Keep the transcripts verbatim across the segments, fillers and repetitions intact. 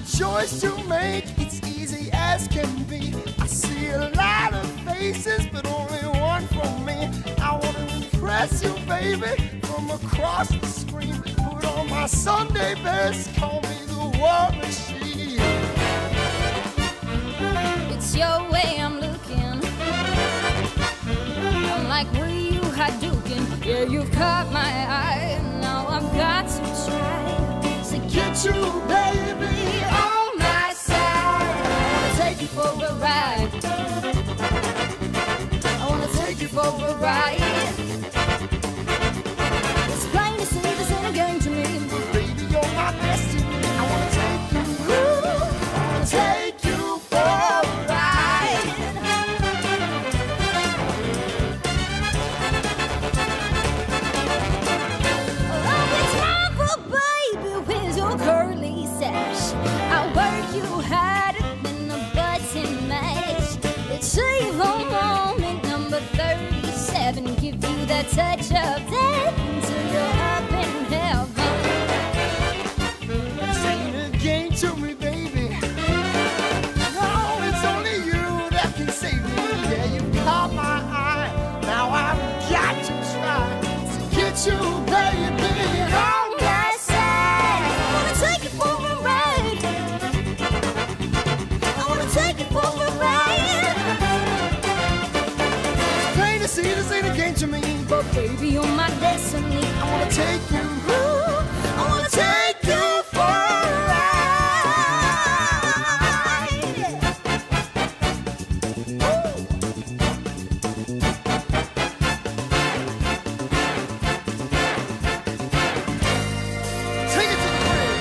choice to make, it's easy as can be. I see a lot of faces, but only one from me. I wanna impress you, baby, from across the screen. Put on my Sunday best, call me the war machine. It's your way I'm looking. I'm like, were you Hadouken? Yeah, you've caught my eye. Now I've got to try to get you, baby, on my side. I wanna take you for a ride. I wanna take you for a ride. It's plain to see this ain't a game to me. Baby, you're my destiny. I wanna take you, I wanna take you for a ride. Oh, it's time for baby, where's your curly sash? I'll work you harder than a button mash. Let's save on moment number thirty-seven. Give you that touch of death until you're up in heaven. This ain't a game to me, baby. No, it's only you that can save me. Yeah, you caught my eye. Now I've got to try to get you, baby, on my side. I wanna take you for a ride. I wanna take you for a ride. Plain to see this ain't a game to me. But baby, you're my destiny. I wanna take you, I wanna take you for a Take it to the bridge.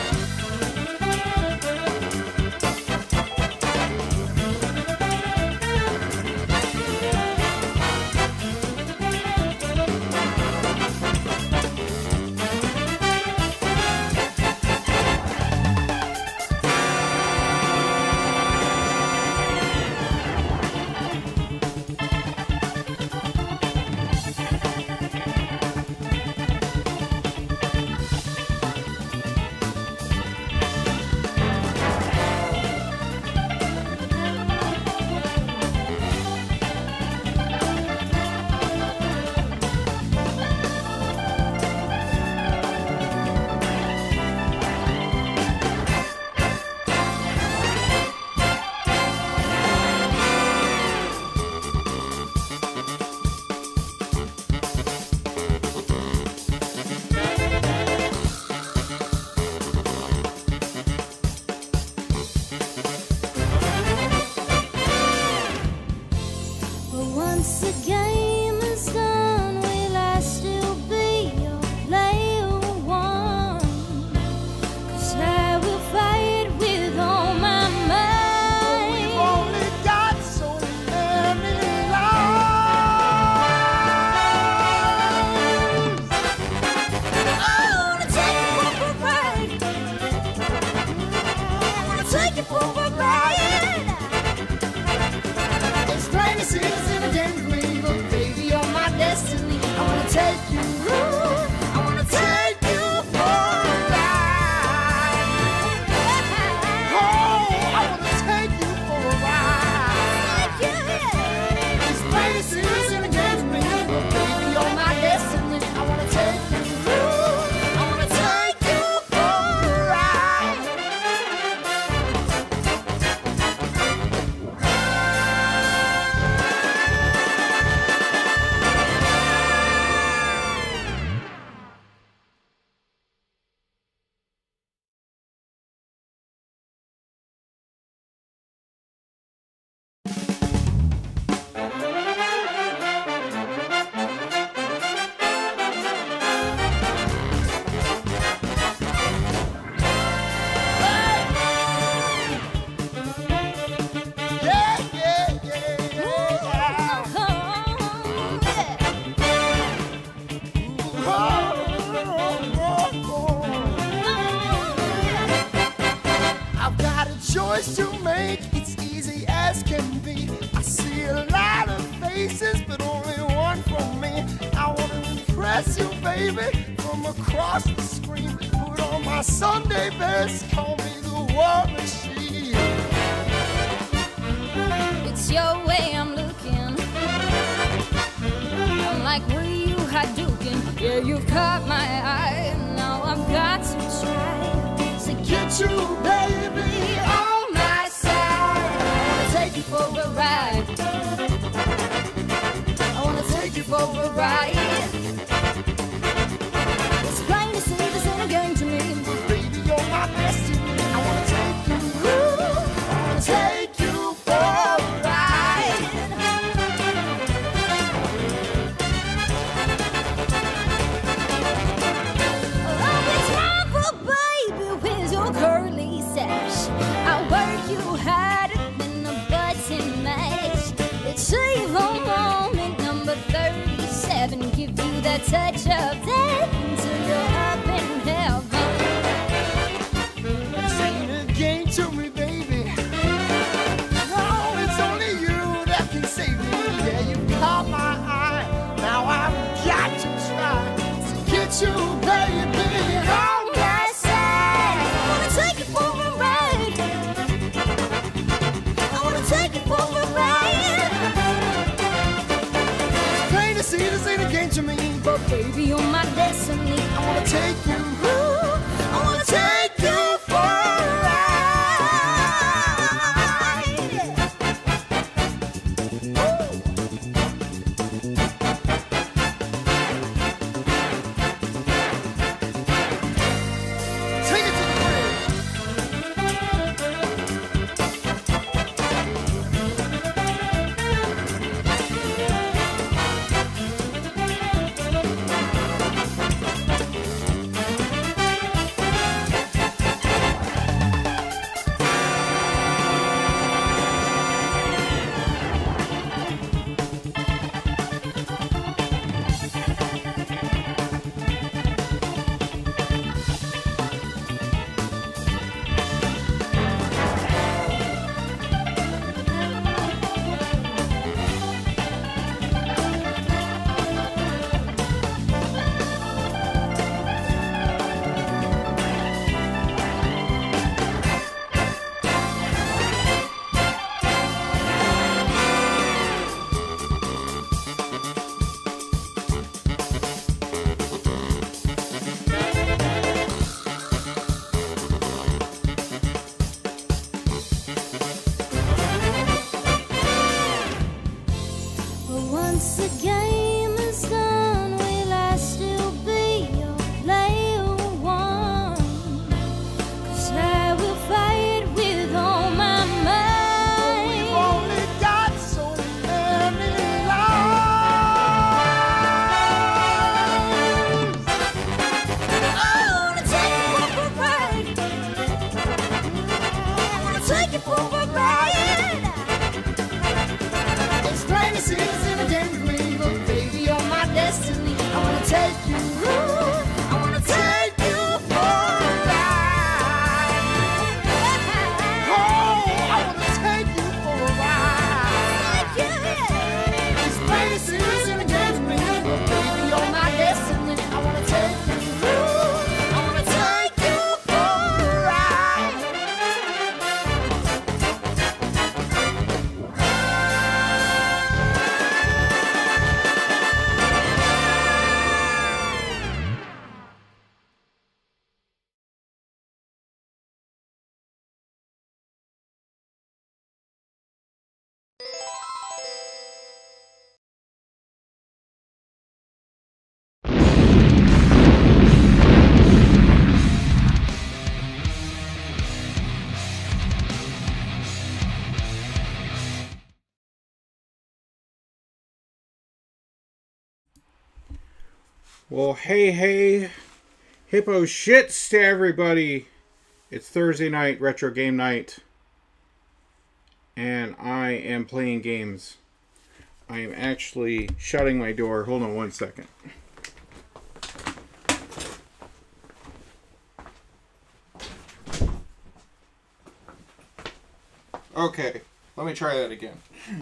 But once the game is done, will I still be your player one? 'Cause I will fight with all my might. We've only got so many lives. I wanna take you for a ride. I wanna take you for a ride. It's plain to see this ain't a game to me, but baby, you're my destiny. I wanna take you, I wanna take you for a ride. Oh, I wanna take you for a ride. It's plain to see this ain't a game to me, but baby, you're my destiny. I wanna take you, I wanna take you for a ride. Yeah, yeah, yeah, yeah. Oh, oh, oh. I've got a choice to make, it's easy as can be. I see a lot of faces, but only one from me. I wanna impress you, baby, from across the screen. Put on my Sunday best, call me the war machine. Hadouken. Yeah, you've caught my eye. Now I've got to try to get you, baby, on my side. I wanna take you for a ride. I wanna take you for a ride. It's plain to see this ain't a game to me. Baby, you're my destiny. I wanna take you, ooh, I wanna take you for a ride. Oh, it's time for baby with your curly sash. I work you harder than a button mash. Achieve a moment number thirty-seven. Give you that touch of death until you're up in heaven. This ain't a game to me, baby. No, it's only you that can save me. Yeah, you caught my eye. Now I've got to try to get you, baby, on my side. I wanna take you for a ride. I wanna take you for a ride. Plain to see this ain't a game to me. But baby, you're my destiny. I wanna take you, ooh, I wanna take you for a ride. Take it to the bridge. But once the game is done, will I still be your player one? 'Cause I will fight with all my might. We've only got so many lives. I wanna take you for a ride. I wanna take you for a ride. It's plain to see this ain't a game to me, but baby, you're my destiny. I wanna take you, ooh, I wanna take you for a ride. Oh, I wanna take you for a ride. It's plain to see this ain't a game to me, but baby, you're my destiny. I wanna take you, ooh, I wanna take you for a ride. Well, hey, hey, hippo shits to everybody. It's Thursday night, retro game night, and I am playing games. I am actually shutting my door. Hold on one second. Okay, let me try that again.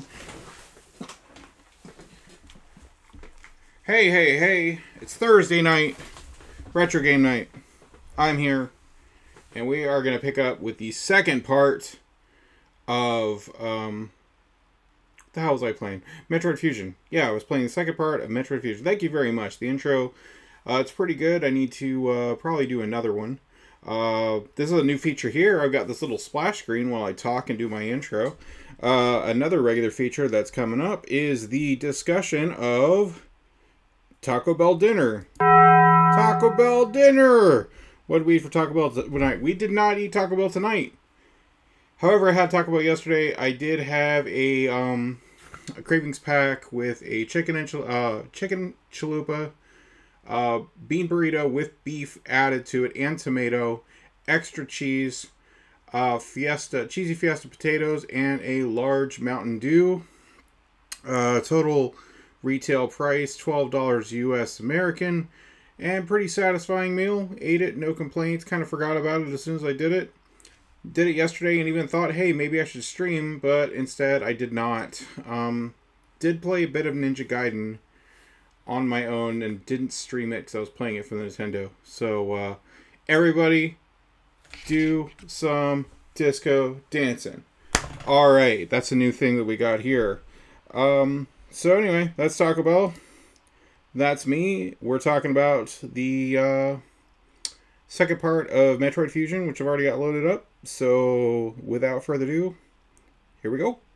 Hey, hey, hey, it's Thursday night, retro game night. I'm here, and we are going to pick up with the second part of um, the hell was I playing? Metroid Fusion. Yeah, I was playing the second part of Metroid Fusion. Thank you very much. The intro, uh, it's pretty good. I need to uh, probably do another one. Uh, this is a new feature here. I've got this little splash screen while I talk and do my intro. Uh, another regular feature that's coming up is the discussion of Taco Bell dinner. Taco Bell dinner! What did we eat for Taco Bell tonight? We did not eat Taco Bell tonight. However, I had Taco Bell yesterday. I did have a, um, a cravings pack with a chicken enchil uh, chicken chalupa, uh, bean burrito with beef added to it, and tomato, extra cheese, uh, fiesta cheesy fiesta potatoes, and a large Mountain Dew. Uh, total retail price twelve dollars U S American, and pretty satisfying meal. Ate it, no complaints. Kind of forgot about it as soon as I did it. Did it yesterday and even thought, hey, maybe I should stream, but instead I did not. Um, did play a bit of Ninja Gaiden on my own and didn't stream it because I was playing it for the Nintendo. So, uh, everybody, do some disco dancing. Alright, that's a new thing that we got here. Um, so anyway, that's Taco Bell. That's me. We're talking about the uh, second part of Metroid Fusion, which I've already got loaded up. So, without further ado, here we go.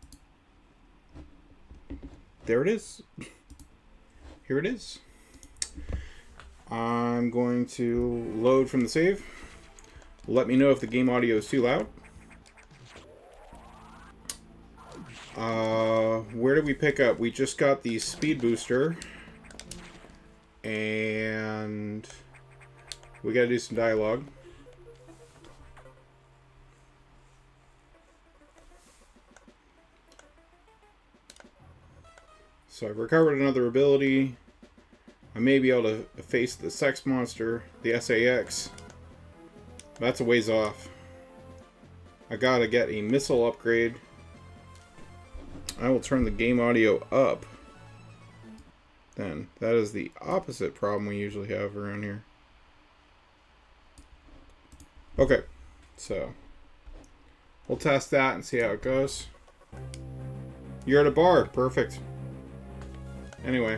There it is. Here it is. I'm going to load from the save. Let me know if the game audio is too loud. Uh, where did we pick up? We just got the speed booster. And we gotta do some dialogue. So I've recovered another ability. I may be able to face the sex monster, the S A X. That's a ways off. I gotta get a missile upgrade. I will turn the game audio up. Then that is the opposite problem we usually have around here. Okay, so we'll test that and see how it goes. You're at a bar. Perfect. Anyway.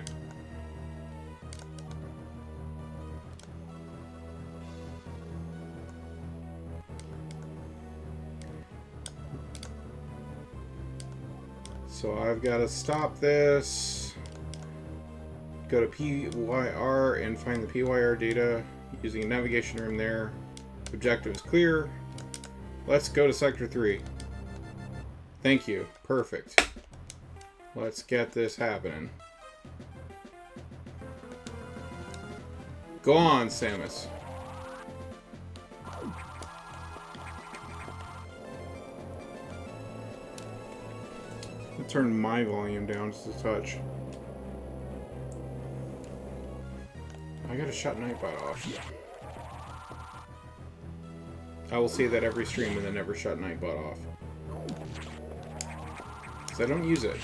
So I've got to stop this. Go to P Y R and find the P Y R data using a navigation room there. Objective is clear. Let's go to Sector three. Thank you. Perfect. Let's get this happening. Go on, Samus. I'll turn my volume down just a touch. I gotta shut Nightbot off. I will say that every stream and then never shut Nightbot off. Because I don't use it.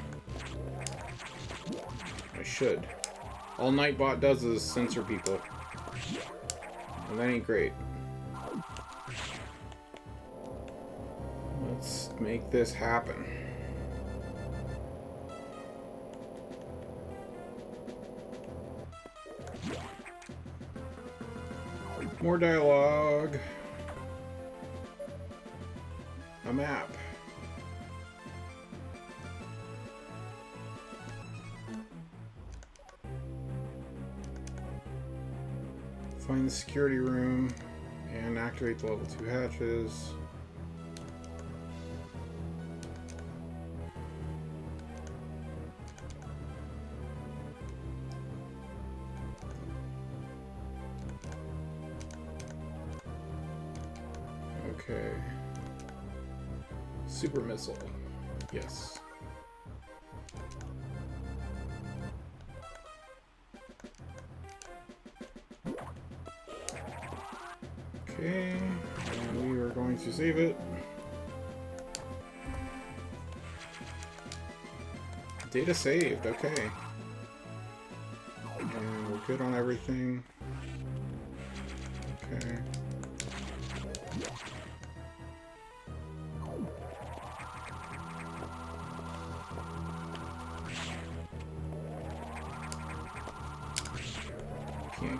I should. All Nightbot does is censor people. And that ain't great. Let's make this happen. More dialogue. A map. Find the security room and activate the level two hatches. Okay. Super missile. Yes. Okay. And we are going to save it. Data saved. Okay. And we're good on everything. Okay.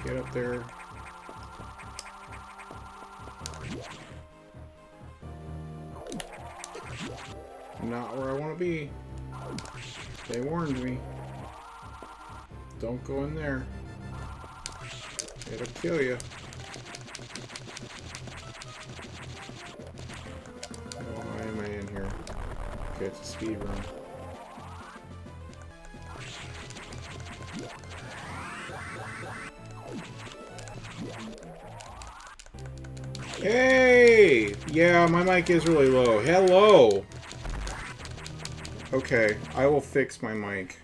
Get up there. Not where I want to be. They warned me. Don't go in there. It'll kill you. Why am I in here? Okay, it's a speed run. Hey! Yeah, my mic is really low. Hello! Okay, I will fix my mic.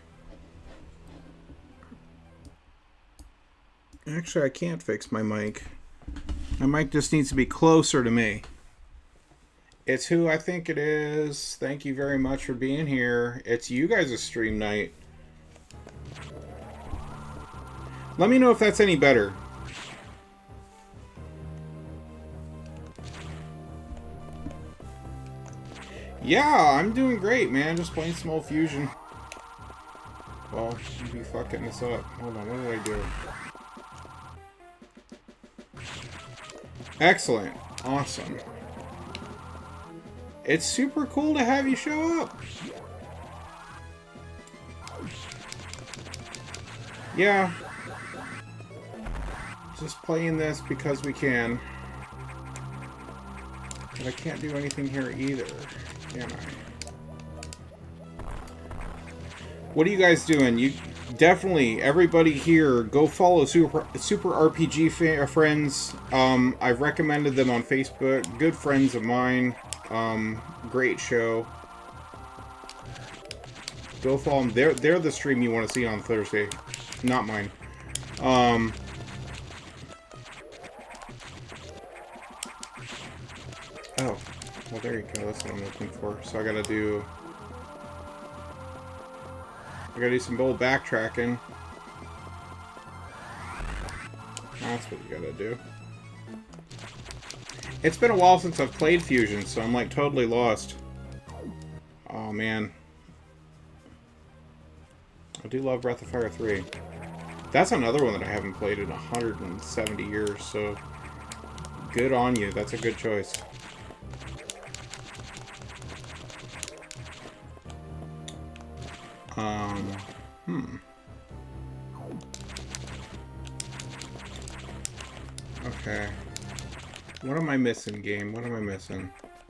Actually, I can't fix my mic. My mic just needs to be closer to me. It's who I think it is. Thank you very much for being here. It's you guys' stream night. Let me know if that's any better. Yeah, I'm doing great, man. Just playing some old Fusion. Well, you be fucking this up. Hold on, what did I do? Excellent. Awesome. It's super cool to have you show up. Yeah. Just playing this because we can. But I can't do anything here either. Can I? What are you guys doing? You definitely, everybody here, go follow Super Super R P G friends. Um, I've recommended them on Facebook. Good friends of mine. Um, great show. Go follow them. They're they're the stream you want to see on Thursday, not mine. Um. Oh. Well, there you go. That's what I'm looking for. So I gotta do... I gotta do some bold backtracking. That's what you gotta do. It's been a while since I've played Fusion, so I'm like totally lost. Oh, man. I do love Breath of Fire three. That's another one that I haven't played in one hundred seventy years, so... Good on you. That's a good choice. Um, hmm. Okay. What am I missing, game? What am I missing?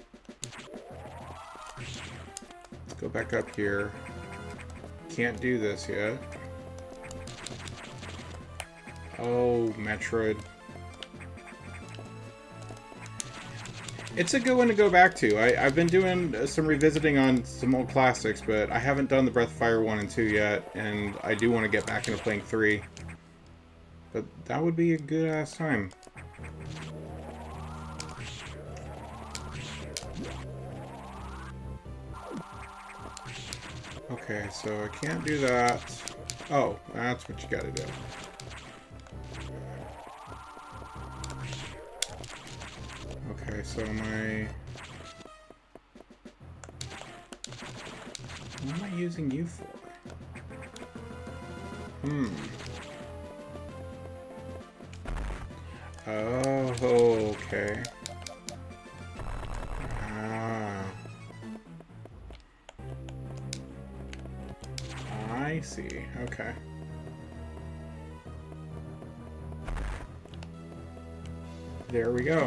Let's go back up here. Can't do this yet. Oh, Metroid. It's a good one to go back to. I, I've been doing some revisiting on some old classics, but I haven't done the Breath of Fire one and two yet, and I do want to get back into playing three. But that would be a good-ass time. Okay, so I can't do that. Oh, that's what you gotta do. Okay, so my... What am I using you for? Hmm. Oh, okay. Ah. I see. Okay. There we go.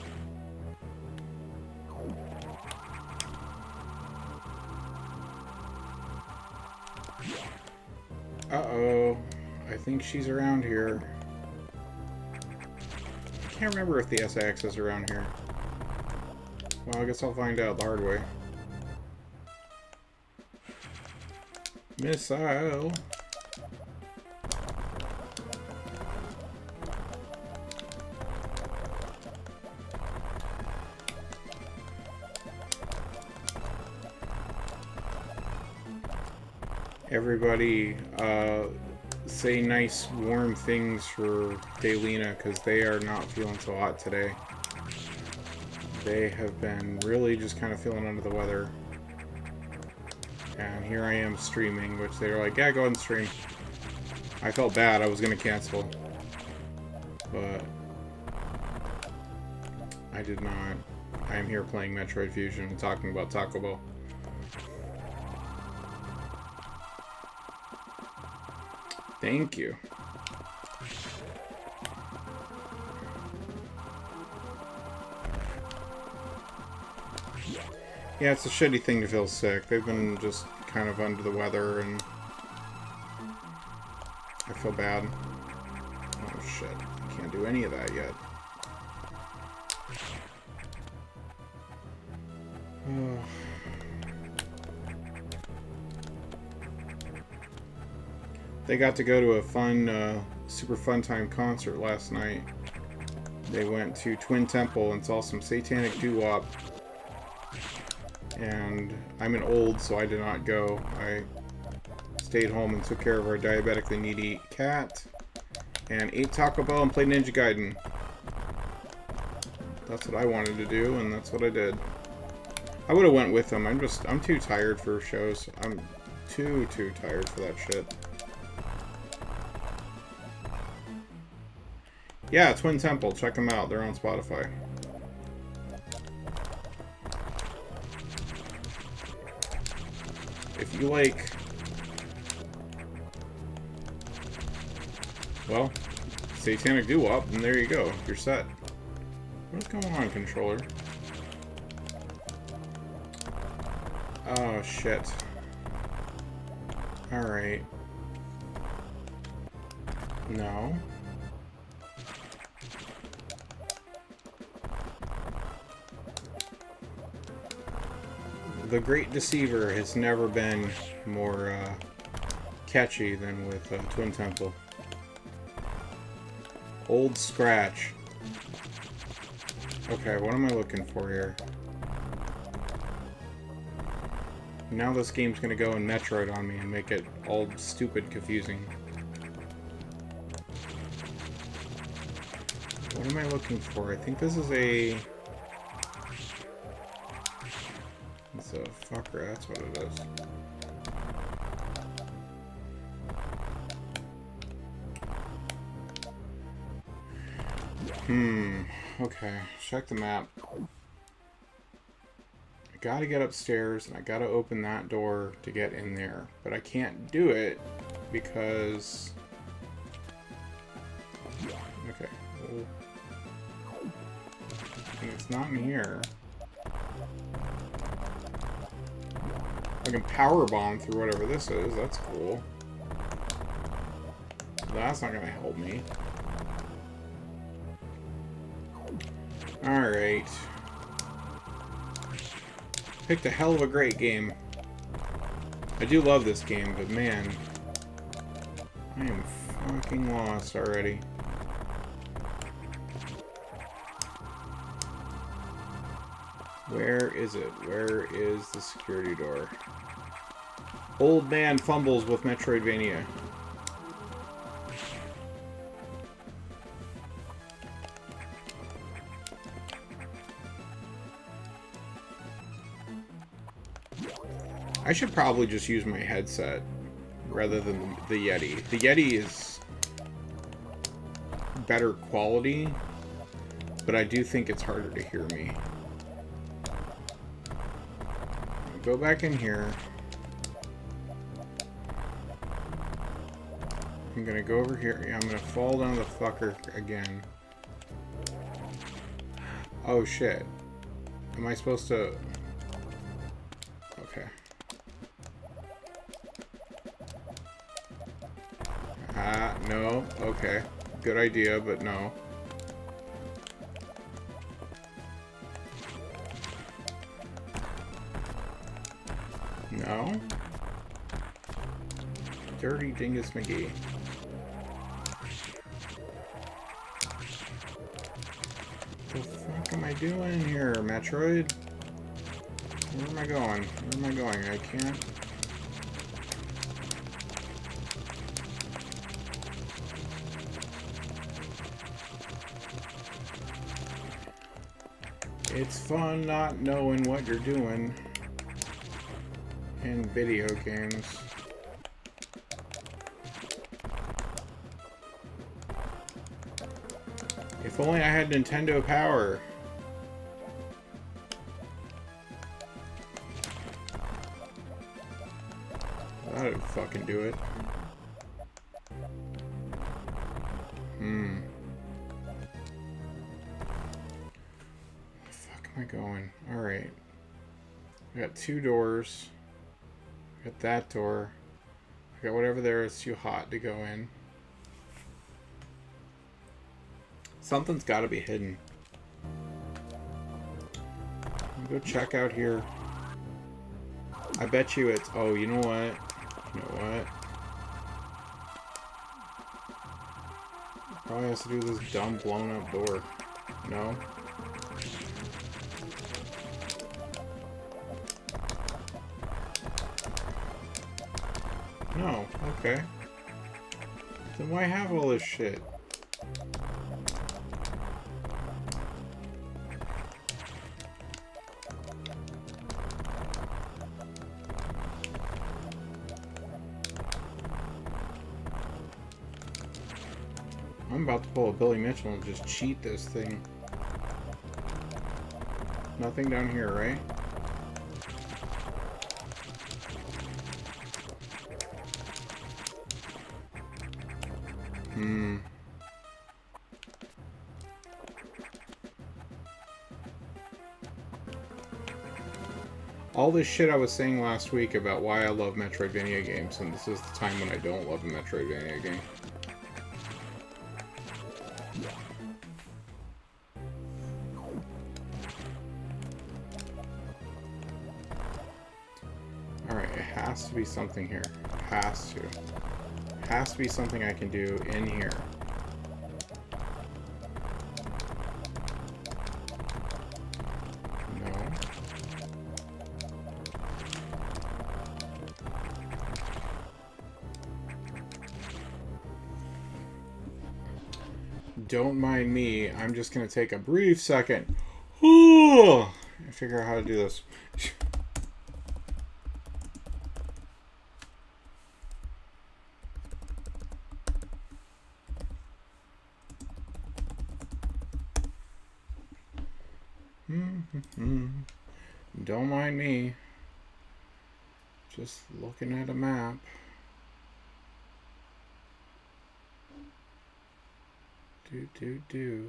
Uh-oh. I think she's around here. I can't remember if the S X is around here. Well, I guess I'll find out the hard way. Missile. Everybody, uh, say nice warm things for Daylina, because they are not feeling so hot today. They have been really just kind of feeling under the weather. And here I am streaming, which they were like, yeah, go ahead and stream. I felt bad, I was going to cancel. but I did not. I am here playing Metroid Fusion and talking about Taco Bell. Thank you. Yeah, it's a shitty thing to feel sick. They've been just kind of under the weather, and I feel bad. Oh shit, I can't do any of that yet. Oh. They got to go to a fun, uh, super fun time concert last night. They went to Twin Temple and saw some satanic doo-wop. And I'm an old, so I did not go. I stayed home and took care of our diabetically needy cat, and ate Taco Bell and played Ninja Gaiden. That's what I wanted to do, and that's what I did. I would have went with them. I'm just, I'm too tired for shows. I'm too, too tired for that shit. Yeah, Twin Temple. Check them out. They're on Spotify. If you like, well, satanic doo-wop, and there you go. You're set. What's going on, controller? Oh, shit. Alright. No. The Great Deceiver has never been more uh, catchy than with uh, Twin Temple. Old Scratch. Okay, what am I looking for here? Now this game's gonna go in Metroid on me and make it all stupid confusing. What am I looking for? I think this is a... It's a fucker, that's what it is. Hmm, okay, check the map. I gotta get upstairs and I gotta open that door to get in there. But I can't do it because... Okay, well, and it's not in here. I can power bomb through whatever this is. That's cool. That's not gonna help me. Alright. Picked a hell of a great game. I do love this game, but man, I am fucking lost already. Where is it? Where is the security door? Old man fumbles with Metroidvania. I should probably just use my headset rather than the Yeti. The Yeti is better quality, but I do think it's harder to hear me. Go back in here. I'm gonna go over here. I'm gonna fall down the fucker again. Oh shit. Am I supposed to... Okay. Ah, no. Okay. Good idea, but no. No? Dirty Dingus McGee. What the fuck am I doing here, Metroid? Where am I going? Where am I going? I can't... It's fun not knowing what you're doing in video games. If only I had Nintendo Power. That would fucking do it. Hmm. Where the fuck am I going? Alright. I got two doors. I got that door. I got whatever there is too hot to go in. Something's got to be hidden. I'll go check out here. I bet you it's... Oh, you know what? You know what? Probably has to do with this dumb blown up door. No? No. Okay. Then why have all this shit? I'm about to pull a Billy Mitchell and just cheat this thing. Nothing down here, right? Hmm. All this shit I was saying last week about why I love Metroidvania games, and this is the time when I don't love a Metroidvania game. Alright, it has to be something here. Has to. Has to be something I can do in here. No. Don't mind me. I'm just going to take a brief second. Ooh, and figure out how to do this. Don't mind me. Just looking at a map. Do, do, do.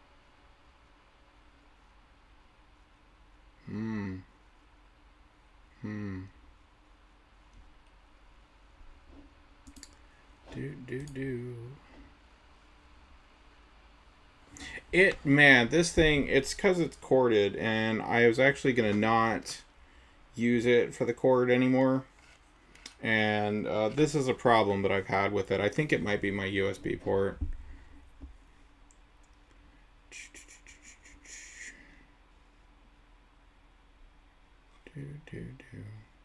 Hmm. Hmm. Do, do, do. It, man, this thing, it's because it's corded, and I was actually going to not use it for the cord anymore. And uh, this is a problem that I've had with it. I think it might be my U S B port. Do, do, do.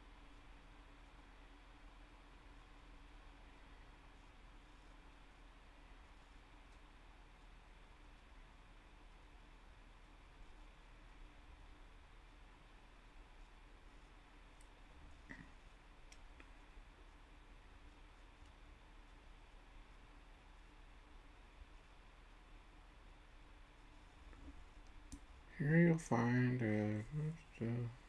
Here you'll find a...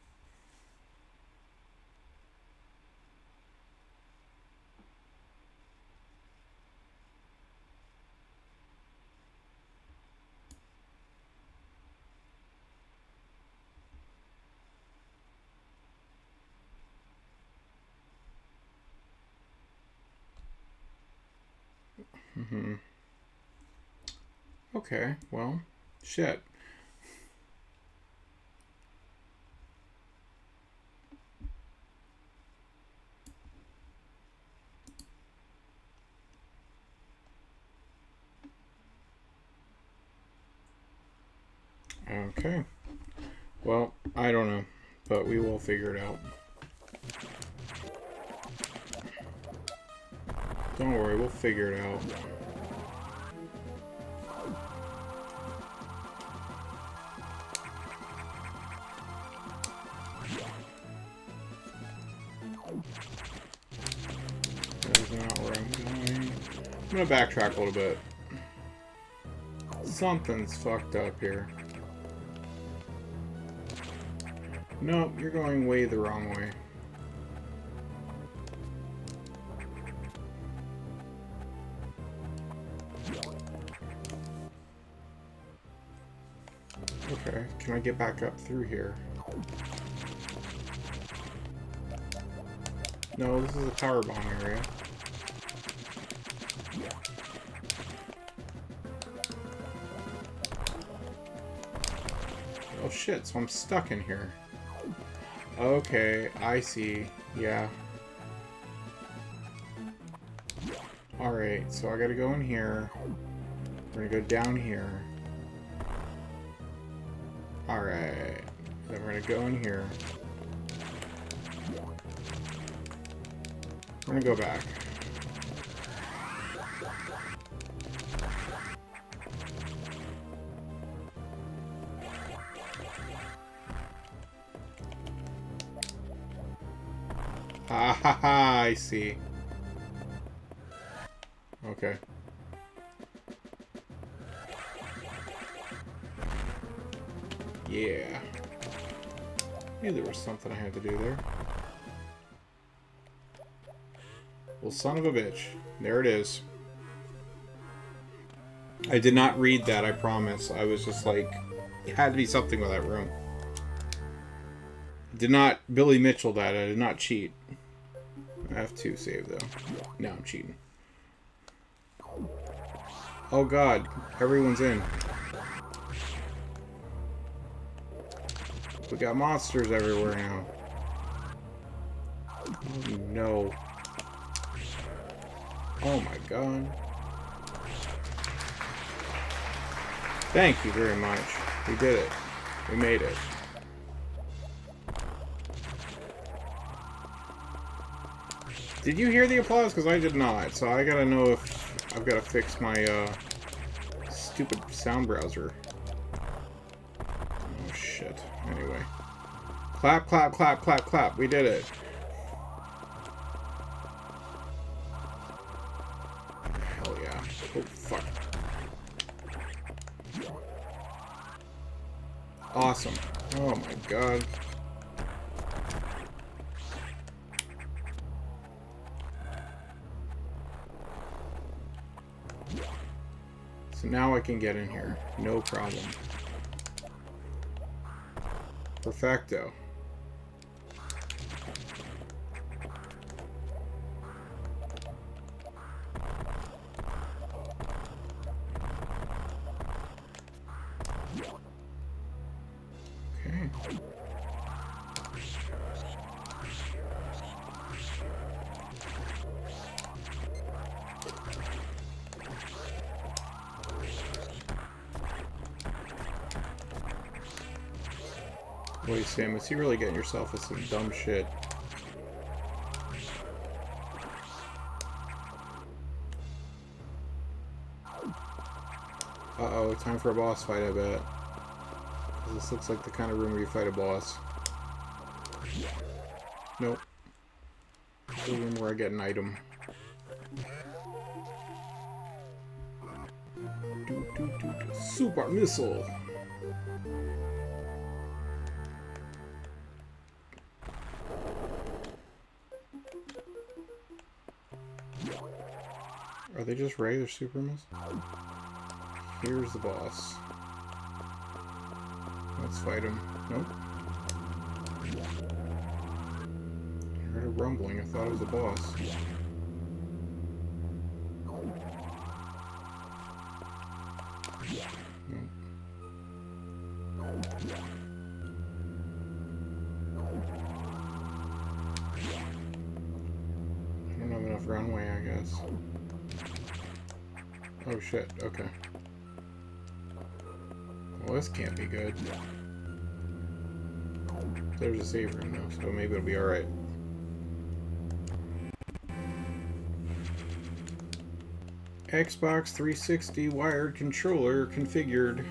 Mm-hmm. Okay, well, shit. Okay. Well, I don't know, but we will figure it out. Don't worry, we'll figure it out. That's not where I'm going. I'm gonna backtrack a little bit. Something's fucked up here. Nope, you're going way the wrong way. Okay, can I get back up through here? No, this is a power bomb area. Oh shit, so I'm stuck in here. Okay, I see. Yeah. Alright, so I gotta go in here. We're gonna go down here. Alright. Then we're gonna go in here. We're gonna go back. Ah ha ha, I see. Okay. Yeah. Knew there was something I had to do there. Well, son of a bitch. There it is. I did not read that, I promise. I was just like, it had to be something with that room. Did not Billy Mitchell that. I did not cheat. I have to save though. No, I'm cheating. Oh god, everyone's in. We got monsters everywhere now. Oh no. Oh my god. Thank you very much. We did it. We made it. Did you hear the applause? Because I did not. So I gotta know if I've got to fix my uh, stupid sound browser. Oh shit. Anyway. Clap, clap, clap, clap, clap. We did it. Hell yeah. Oh fuck. Awesome. Oh my god. So now I can get in here. No problem. Perfecto. Okay. Wait, Sam, is he really getting yourself with some dumb shit? Uh-oh, time for a boss fight, I bet. This looks like the kind of room where you fight a boss. Nope. It's the room where I get an item. Do, do, do, do. Super missile! Are they just regular super missiles? Here's the boss. Let's fight him. Nope. I heard a rumbling. I thought it was a boss. Nope. I don't have enough runway, I guess. Oh shit, okay. Well, this can't be good. There's a save room though, so maybe it'll be alright. Xbox three sixty wired controller configured.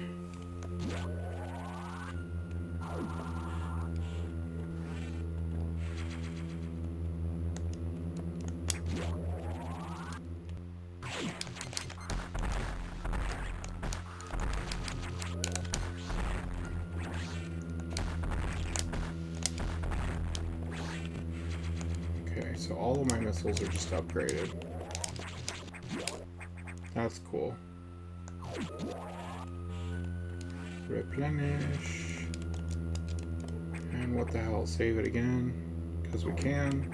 Okay, so all of my missiles are just upgraded. That's cool. Replenish. And what the hell? Save it again. Because we can.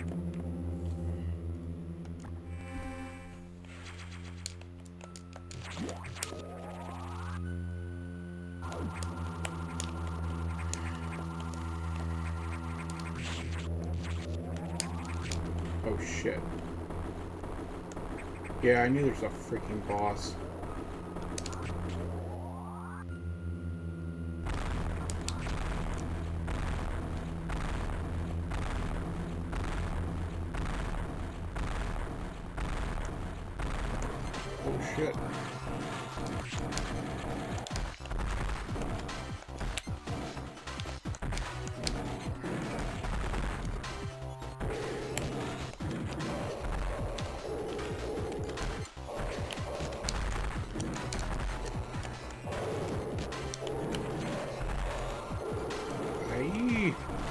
Oh shit. Yeah, I knew there's a freaking boss. Oh shit. Aye.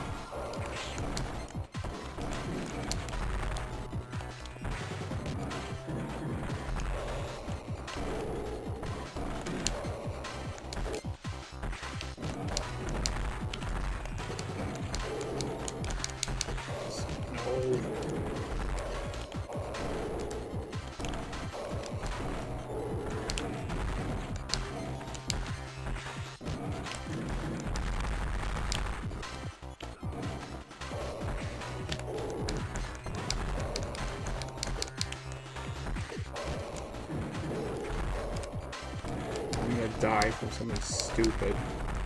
No. I'm gonna die from something stupid.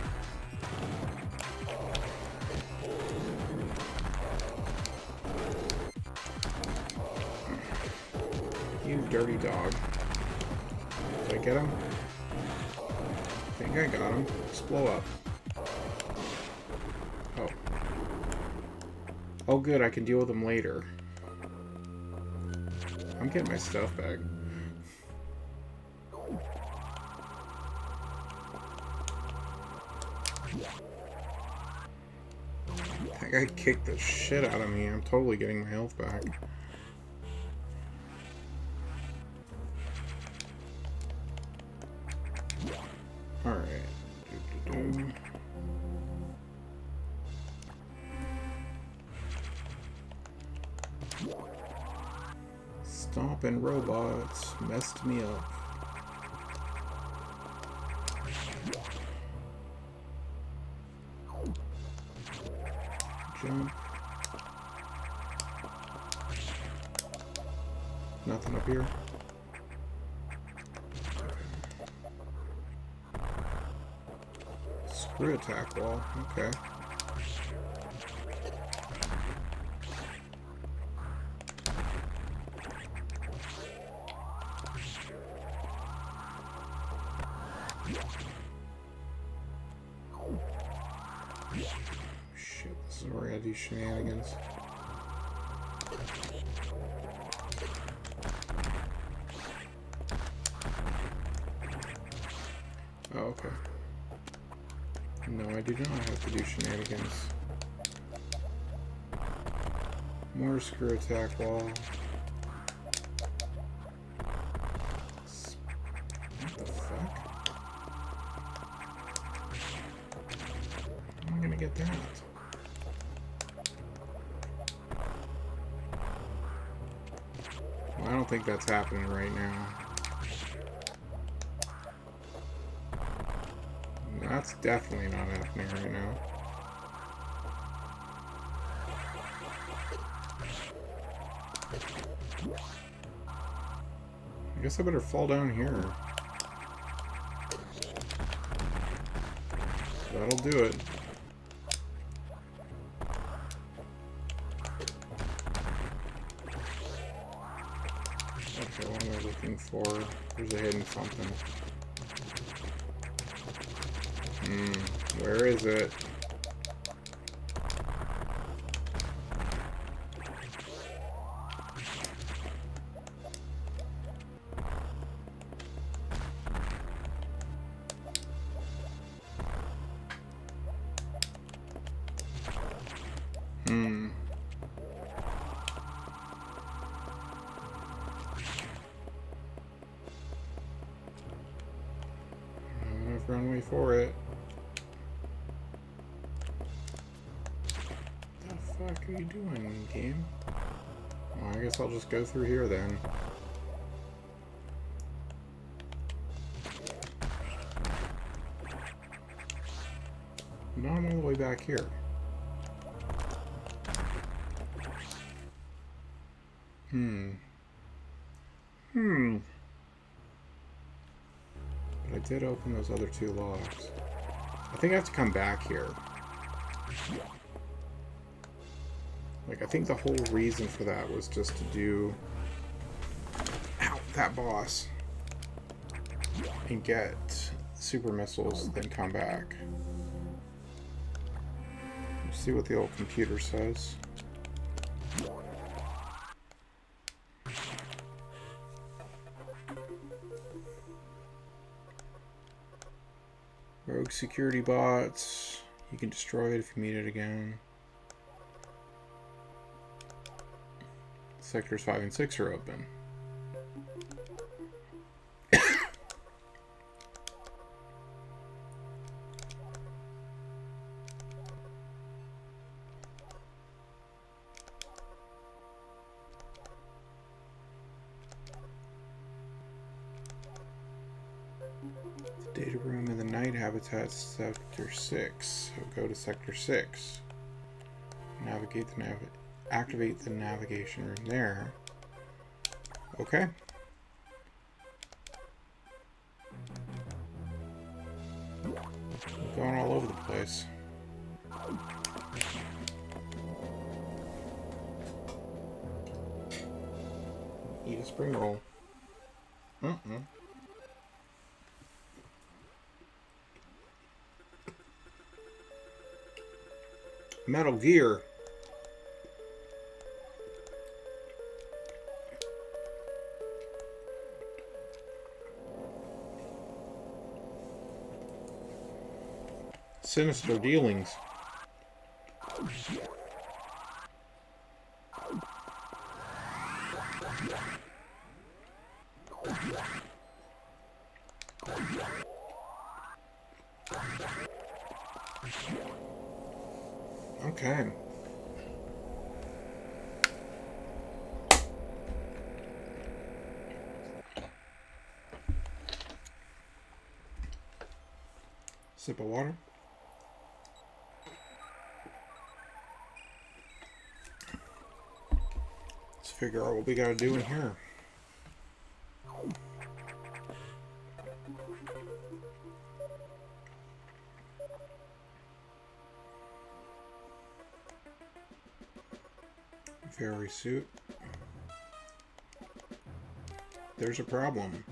You dirty dog. Did I get him? I think I got him. Just blow up. Oh. Oh good, I can deal with them later. I'm getting my stuff back. That guy kicked the shit out of me. I'm totally getting my health back. Alright. Doo-doo-doo. Stomping robots messed me up. Jump. Nothing up here. Screw attack wall. Okay. Shit, this is where I gotta do shenanigans. Oh, okay. No, I do not have to do shenanigans. More screw attack wall. What the fuck? How am I gonna get that? Well, I don't think that's happening right now. That's definitely not happening right now. I guess I better fall down here. That'll do it. Okay, what am I looking for? There's a hidden something. Hmm, where is it? Hmm. wrong way for it. What the fuck are you doing, game? Well, I guess I'll just go through here then. Now I'm all the way back here. Hmm. Hmm. But I did open those other two locks. I think I have to come back here. Like, I think the whole reason for that was just to do... Ow, that boss. And get super missiles, then come back. Let's see what the old computer says. Rogue security bots. You can destroy it if you meet it again. Sectors five and six are open. Data room in the night habitat, sector six. So go to sector six. Navigate the nav activate the navigation room there. Okay. Going all over the place. Eat a spring roll. Mm-mm. Metal Gear. Sinister dealings. Okay. Sip of water. Let's figure out what we gotta do in here. Fairy suit. There's a problem.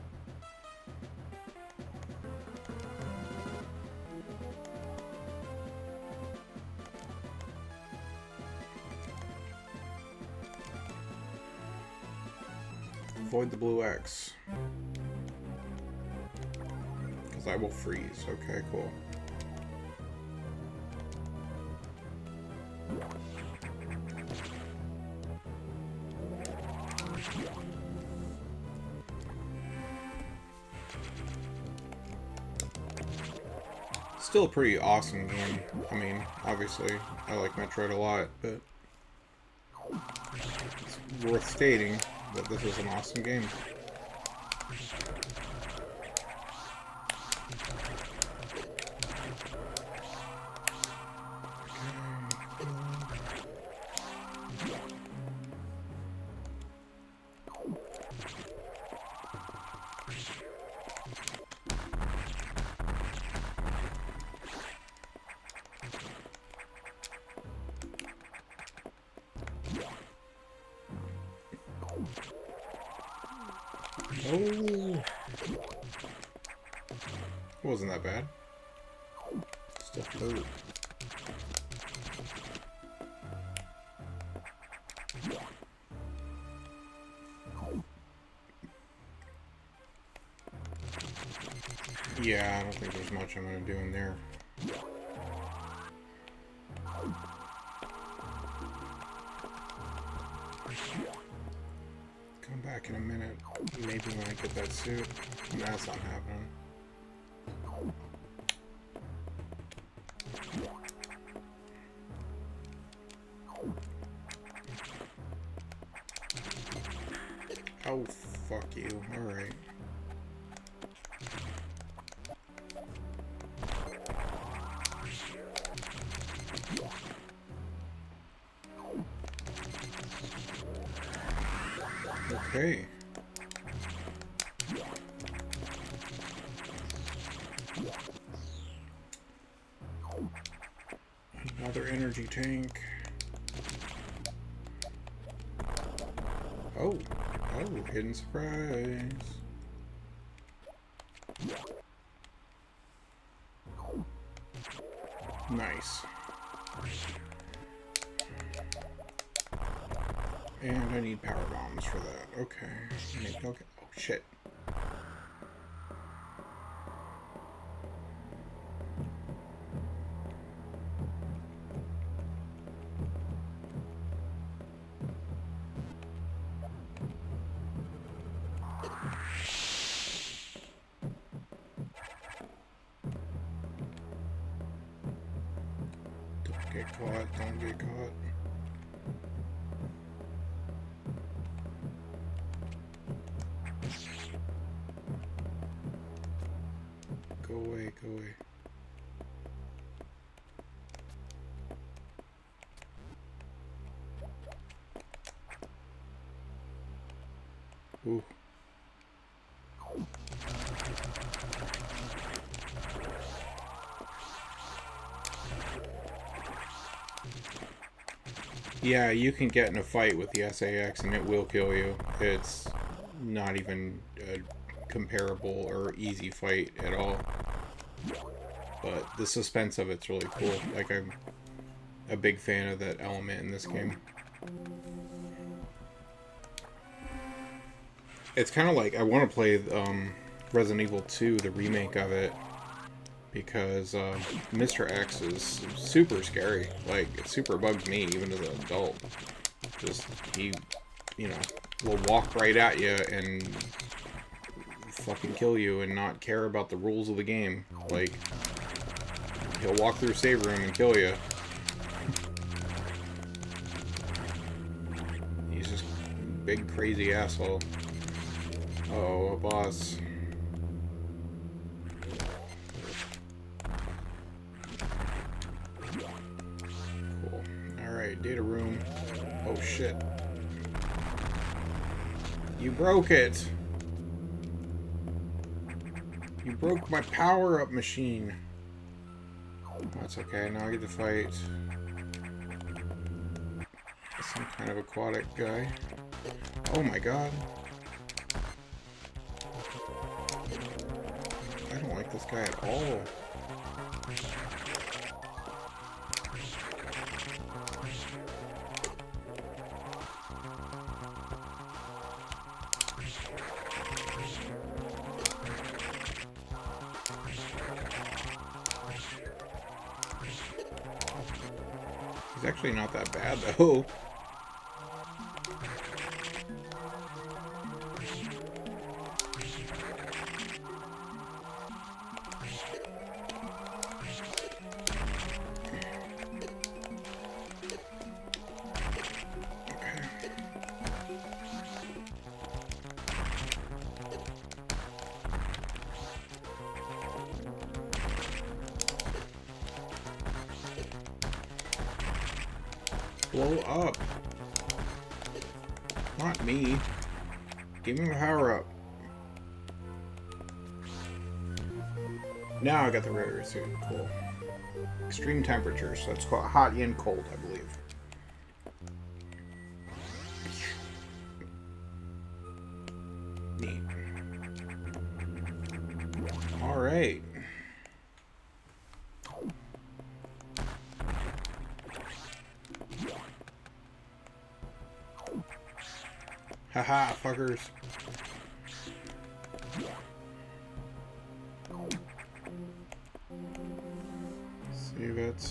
Avoid the blue X. Because I will freeze. Okay, cool. Still a pretty awesome game. I mean, obviously, I like Metroid a lot, but it's worth stating that this is an awesome game. Oh, it wasn't that bad. Stuff food. Yeah, I don't think there's much I'm gonna do in there. Come back in a minute. Maybe when I get that suit. That's not happening. Oh, fuck you. Alright. Okay. Another energy tank. Oh, oh, hidden surprise. Nice. And I need power bombs for that. Okay. Okay. Oh, shit. Don't get caught. Don't get caught. Go away, go away. Ooh. Yeah, you can get in a fight with the S A X and it will kill you. It's not even a comparable or easy fight at all. But the suspense of it's really cool. Like, I'm a big fan of that element in this game. It's kind of like, I want to play um, Resident Evil two, the remake of it, because uh, Mister X is super scary. Like, it super bugs me, even as an adult. Just, he, you know, will walk right at you and fucking kill you and not care about the rules of the game. Like, he'll walk through a save room and kill you. He's just a big crazy asshole. Uh-oh, a boss. Cool. Alright, data room. Oh shit. You broke it! You broke my power-up machine. That's okay, now I get to fight some kind of aquatic guy. Oh my god. I don't like this guy at all. He's actually not that bad though. Blow up. Not me. Give me my power up. Now I got the rotary suit. Cool. Extreme temperatures. So it's called hot and cold, I believe. Neat. Alright. Haha, fuckers. Save it.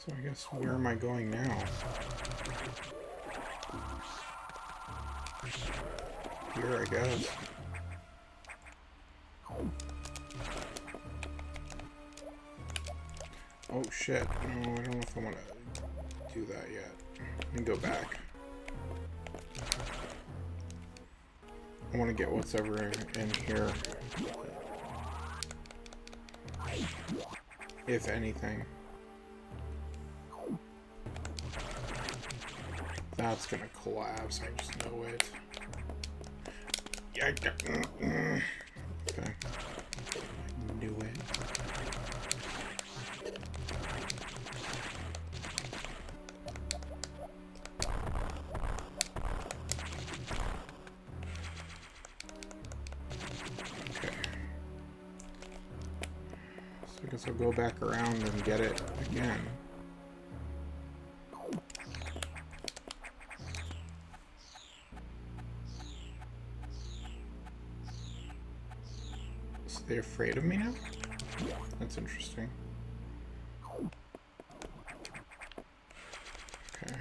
So I guess, where am I going now? Here, I guess. Oh shit, no, I don't know if I want to do that yet. Let me go back. I want to get what's ever in here. If anything. That's gonna collapse, I just know it. Yeah, okay. I knew it. Okay. So I guess I'll go back around and get it again. They're afraid of me now? That's interesting. Okay.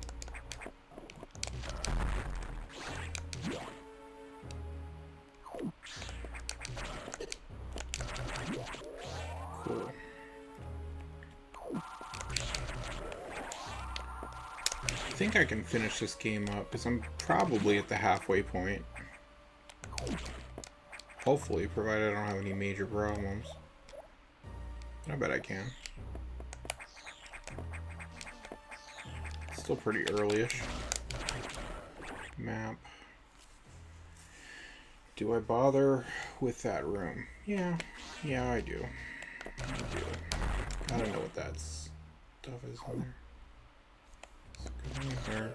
Cool. I think I can finish this game up because I'm probably at the halfway point. Hopefully, provided I don't have any major problems. I bet I can. Still pretty early-ish. Map. Do I bother with that room? Yeah. Yeah, I do. I do. I don't know what that stuff is in there. Let's go in there.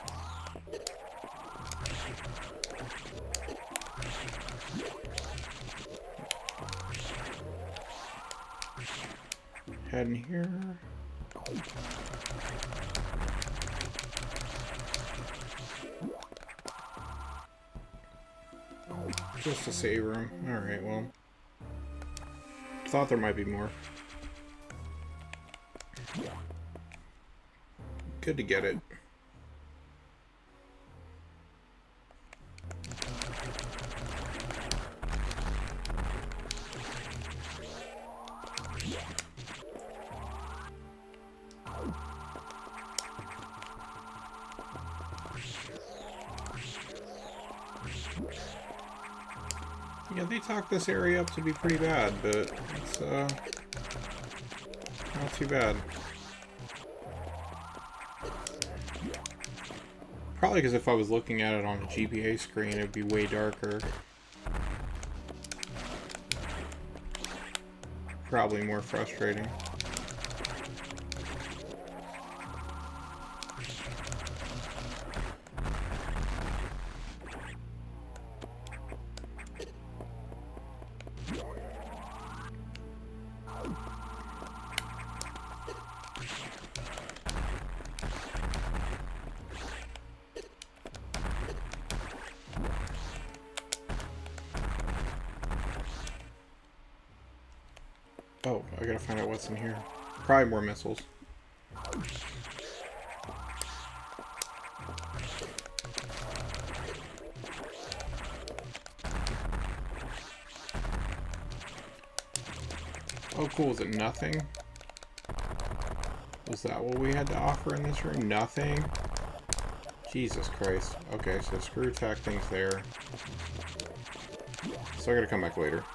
Head in here. Just a save room. Alright, well. Thought there might be more. Good to get it. Yeah, they talked this area up to be pretty bad, but it's, uh, not too bad. Probably because if I was looking at it on a G P A screen, it would be way darker. Probably more frustrating. Oh, I gotta find out what's in here. Probably more missiles. Oh cool, is it nothing? Was that what we had to offer in this room? Nothing? Jesus Christ. Okay, so screw attack things there. So I gotta come back later.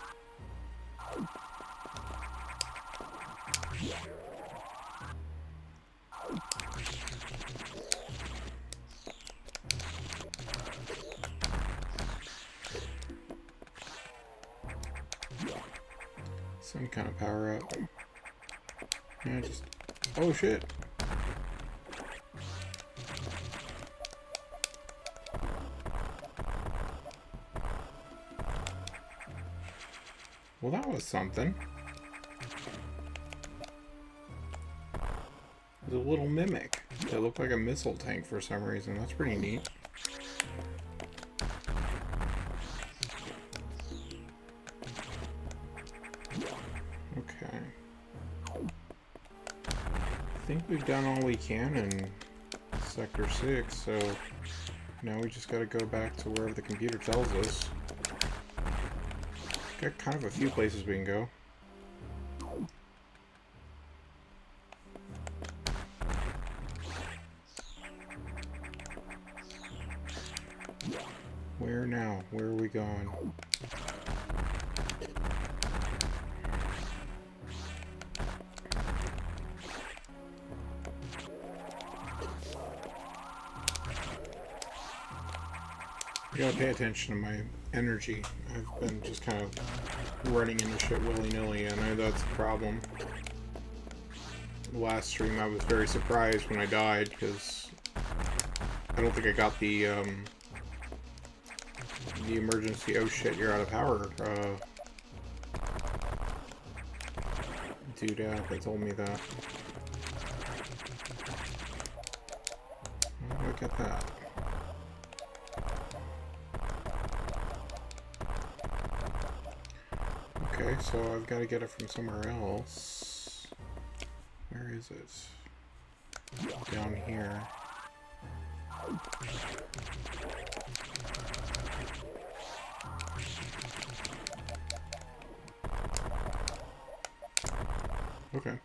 Some kind of power up. Yeah, just... Oh shit! Well, that was something. There's a little mimic that looked like a missile tank for some reason. That's pretty neat. think we've done all we can in Sector six, so now we just gotta go back to wherever the computer tells us. Got kind of a few places we can go. Where now? Where are we going? You gotta pay attention to my energy. I've been just kind of running into shit willy-nilly, and I know that's a problem. The last stream I was very surprised when I died, because I don't think I got the, um, the emergency, oh shit, you're out of power, uh, dude out that told me that. Oh, look at that. Okay, so I've got to get it from somewhere else. Where is it? Down here. Okay.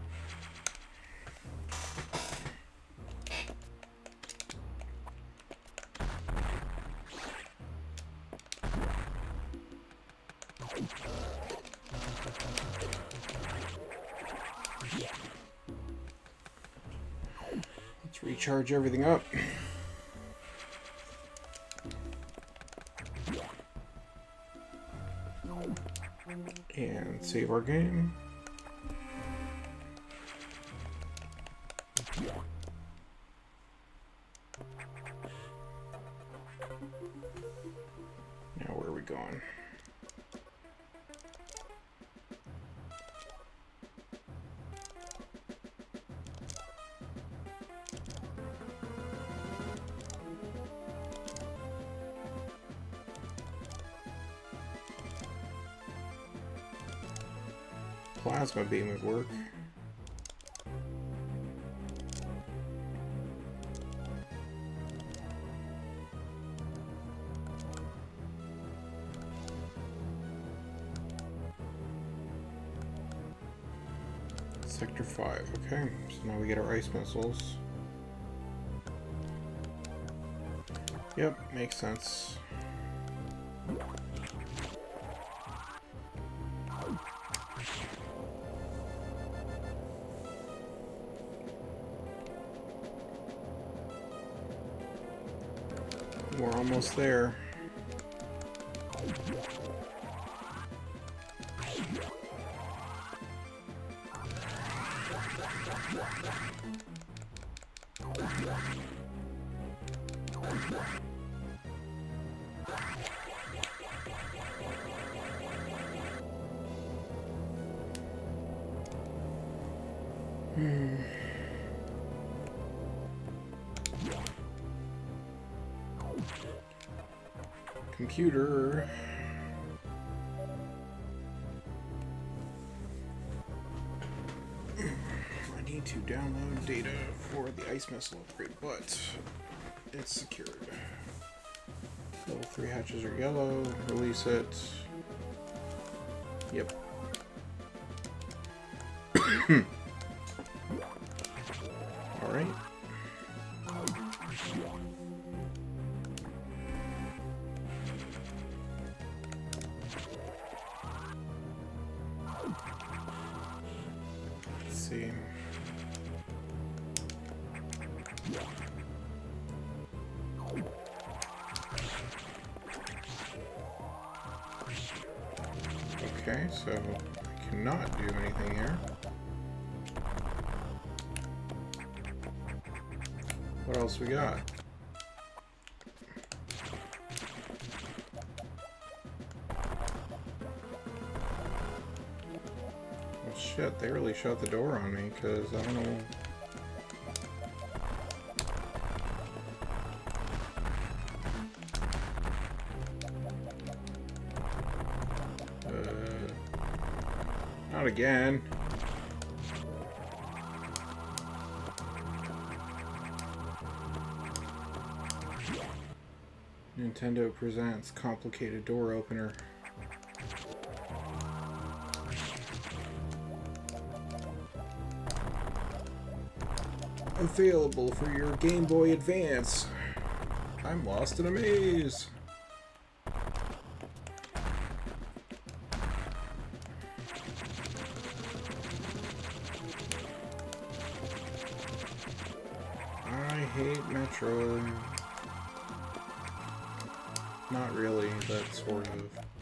Let's recharge everything up. And save our game. Now where are we going? Plasma beam would work. Sector five, okay. So now we get our ice missiles. Yep, makes sense. We're almost there. Hmm. Computer. I need to download data for the ice missile upgrade, but it's secured. Level three hatches are yellow. Release it. Yep. All right. See. Okay, so I cannot do anything here. What else we got? Shit, they really shut the door on me, because I don't know. Uh, not again. Nintendo presents complicated door opener. Available for your Game Boy Advance. I'm lost in a maze. I hate Metroid. Not really, but sort of.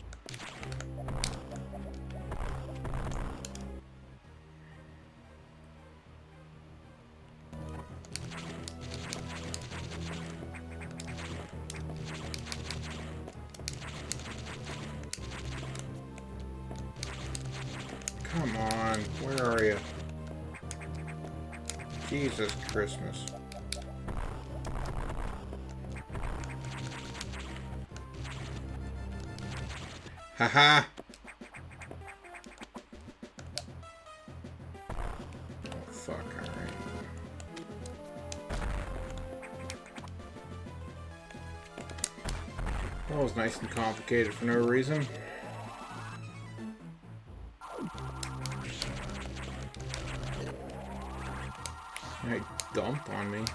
Come on, where are you? Jesus Christmas. Haha! Oh, fuck, alright. That was nice and complicated for no reason. It dumped on me.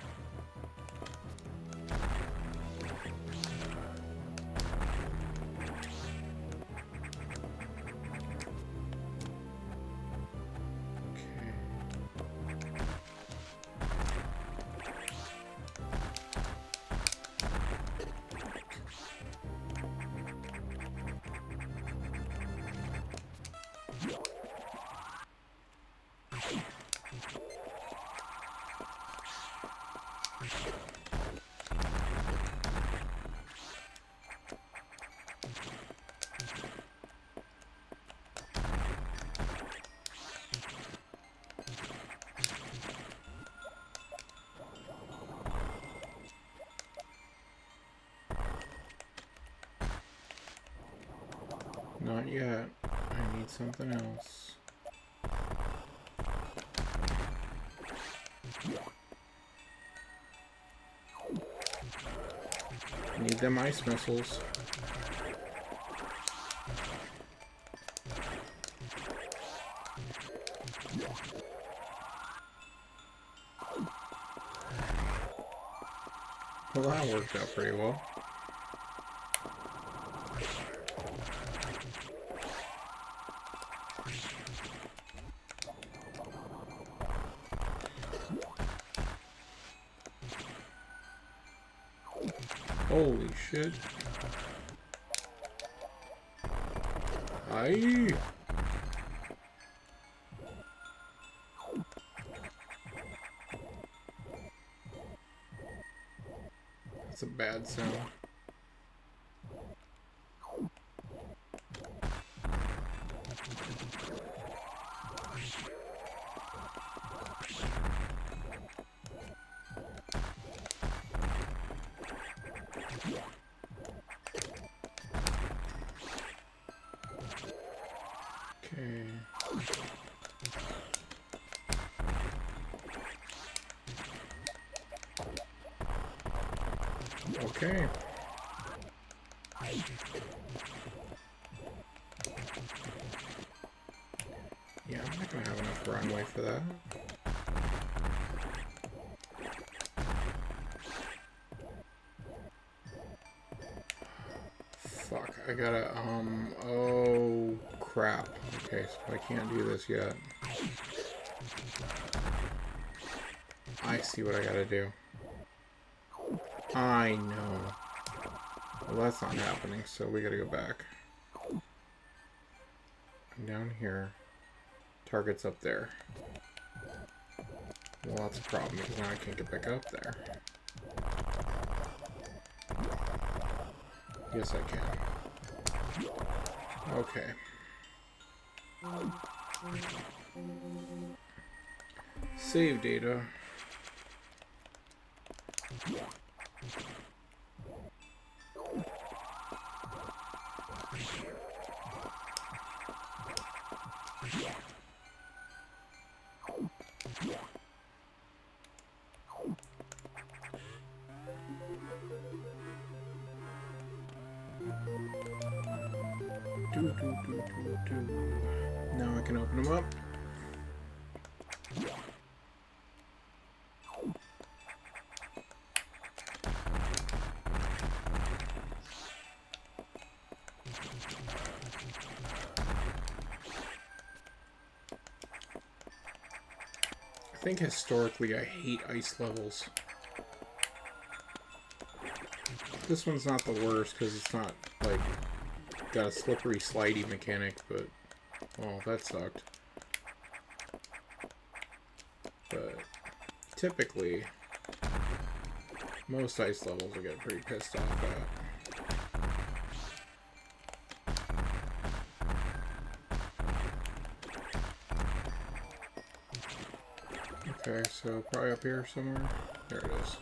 Not yet. I need something else. I need them ice missiles. Well, that worked out pretty well. Holy shit. Aye. That's a bad sound. Okay. Okay. Yeah, I'm not gonna have enough runway for that. Fuck, I gotta, um, oh, crap. Okay, so I can't do this yet. I see what I gotta do. I know. Well, that's not happening, so we gotta go back. I'm down here. Target's up there. Well, that's a problem, because now I can't get back up there. Yes, I can. Okay. Save data. do, do, do, do. Now I can open them up. I think historically I hate ice levels. This one's not the worst because it's not like got a slippery slidey mechanic, but oh, that sucked. But typically most ice levels I get pretty pissed off at. Okay, so probably up here somewhere. There it is.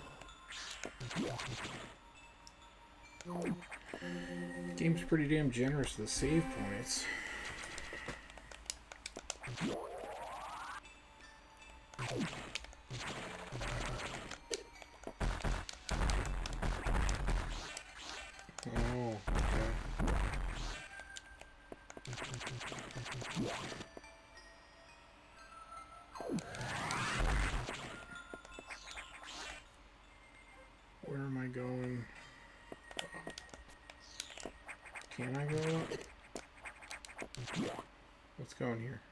Game's pretty damn generous with the save points. Oh, okay. Where am I going? Can I go up? Let's go in here.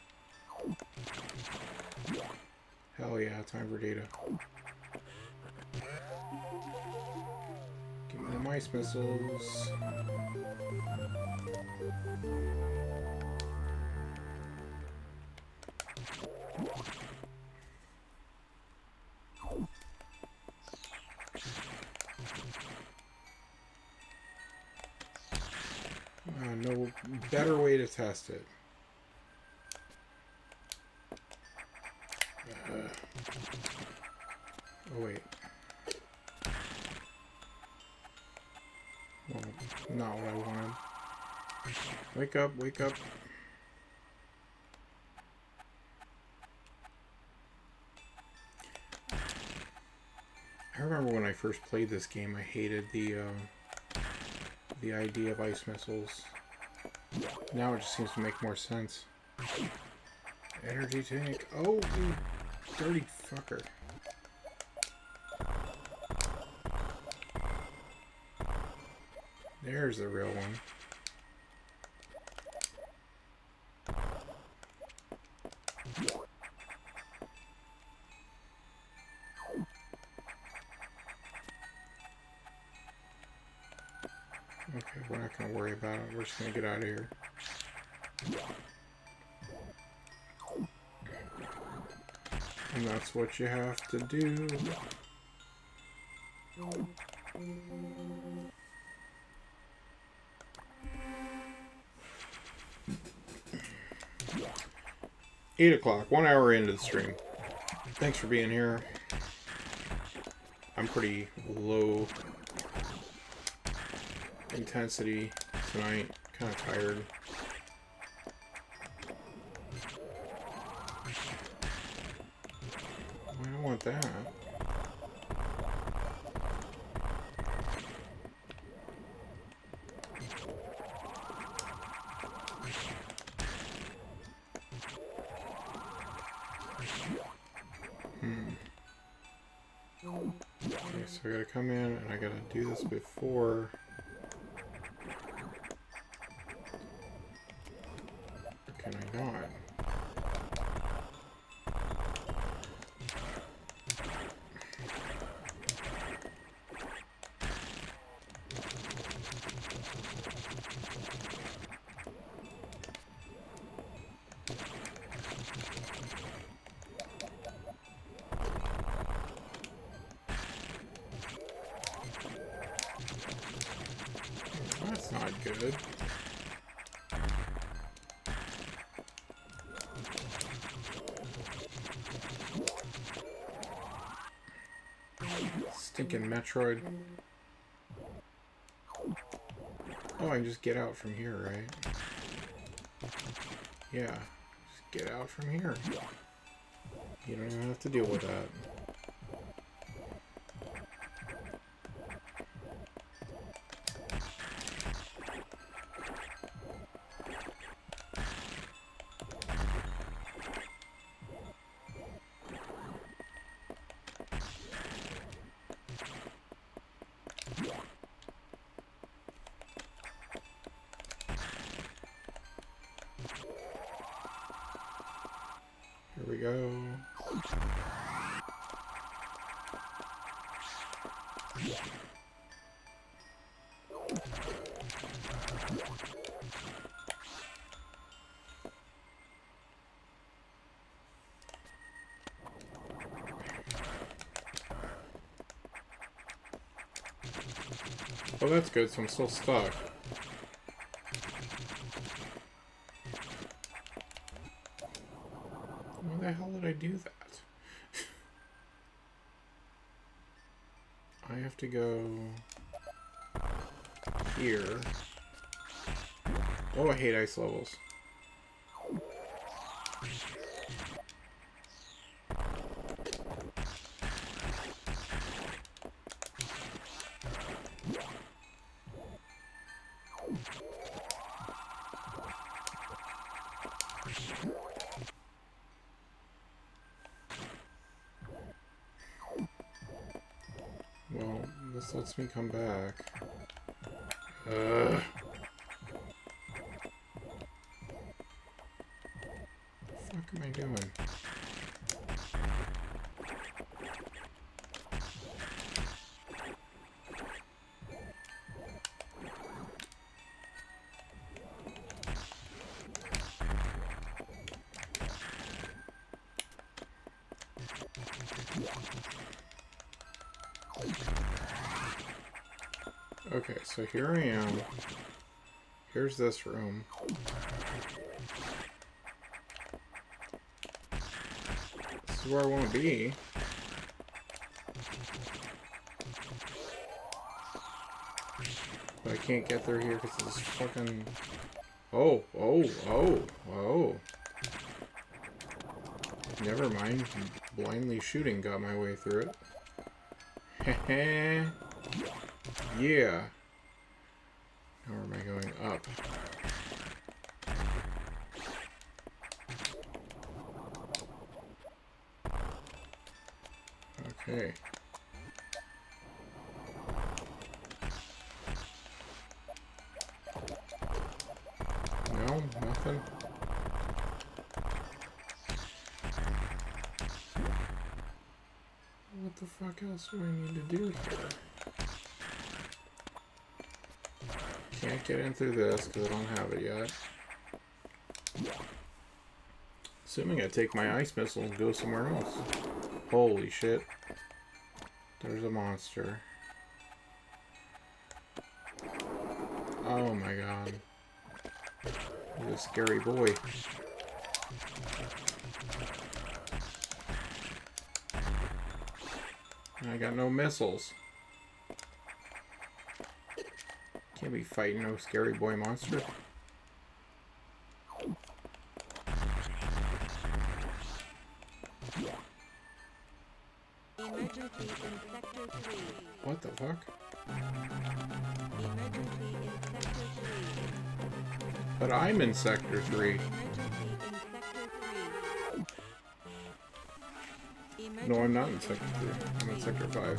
Hell yeah, time for data. Give me the mice missiles. Uh, no better way to test it. Uh, oh wait. Well, not what I wanted. Wake up, wake up. I remember when I first played this game, I hated the uh, the idea of ice missiles. Now it just seems to make more sense. Energy tank. Oh, you dirty fucker. There's the real one. Okay, we're not going to worry about it. We're just going to get out of here. And that's what you have to do. Eight o'clock, one hour into the stream. Thanks for being here. I'm pretty low intensity tonight, kind of tired. I don't want that. Hmm. Okay, so I gotta come in and I gotta do this before. Or can I not? That's not good. Stinking Metroid. Oh, I can just get out from here, right? Yeah, just get out from here. You don't even have to deal with that. Here we go. Oh, that's good, so I'm still stuck. Why the hell did I do that? I have to go here. Oh, I hate ice levels. Well, this lets me come back. Ugh. What the fuck am I doing? Okay, so here I am. Here's this room. This is where I want to be. But I can't get through here because it's fucking... Oh, oh, oh, oh. Never mind. Blindly shooting got my way through it. Heh. Yeah. Now where am I going? Up. Okay. No, nothing. What the fuck else do I need to do here? Can't get in through this because I don't have it yet. Assuming I take my ice missile and go somewhere else. Holy shit. There's a monster. Oh my god. He's a scary boy. I got no missiles. Can't be fighting no scary boy monster. Emergency in Sector three. What the fuck? Emergency in Sector three. But I'm in Sector three. Emergency in Sector three. No, I'm not in Sector three. I'm in Sector five.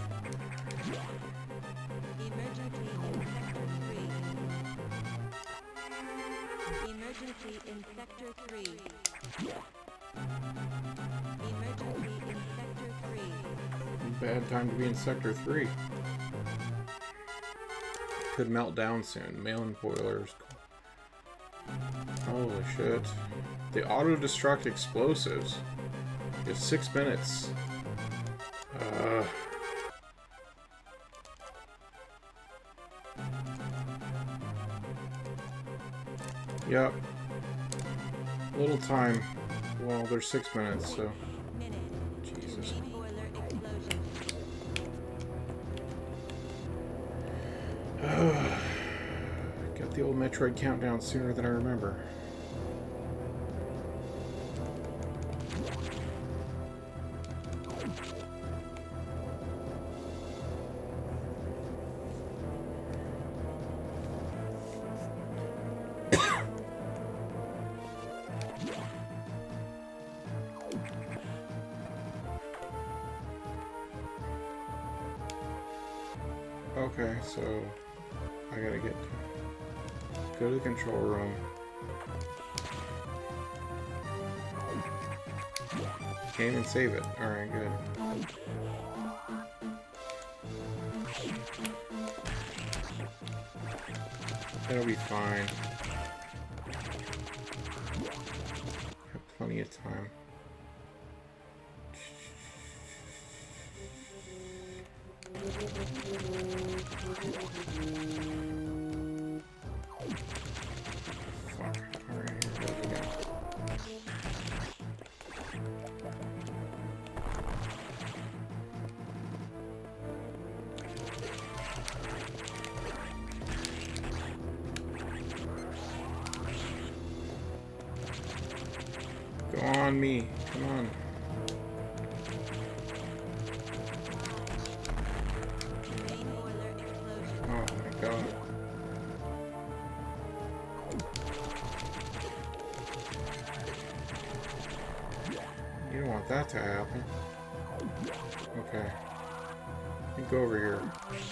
Emergency in Sector three. Emergency in Sector three. Emergency in Sector three. Bad time to be in Sector three. Could melt down soon. Mail-in boilers. Holy shit. They auto-destruct explosives. You have six minutes. Uh... Yep. Little time. Well, there's six minutes, so... Jesus. Got the old Metroid countdown sooner than I remember. Okay, so I gotta get go to the control room. Can't even save it. Alright, good. That'll be fine. Have plenty of time. Fuck. Alright, here we go. Go on me. Come on. Main boiler explosion. Oh my god. You don't want that to happen. Okay. You go over here.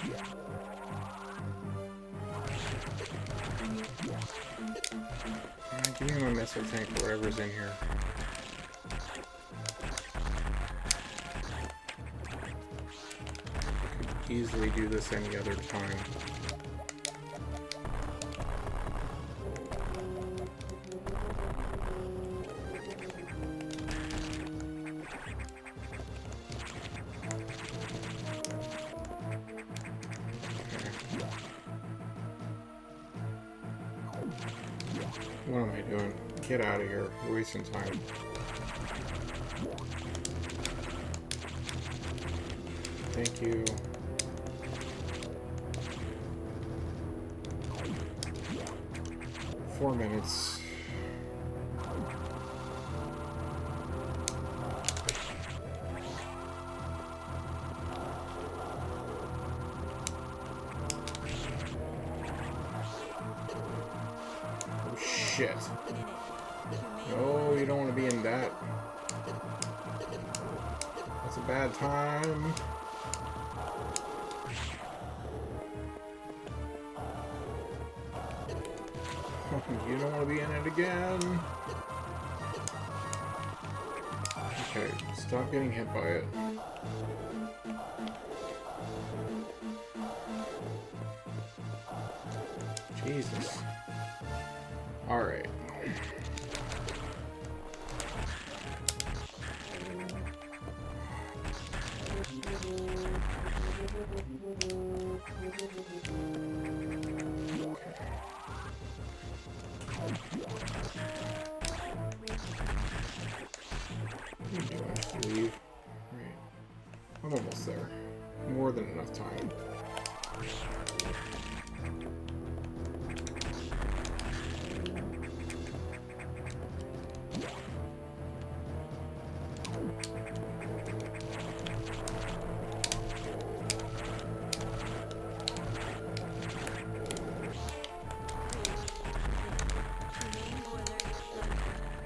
Alright, give me my missile tank, whatever's in here. Could easily do this any other time. What am I doing? Get out of here. We're wasting time. Thank you. Four minutes. Oh shit. No, you don't want to be in that. That's a bad time. You don't want to be in it again. Okay, stop getting hit by it. Jesus. Alright. Leave. Right. I'm almost there. More than enough time. Main boiler explosion.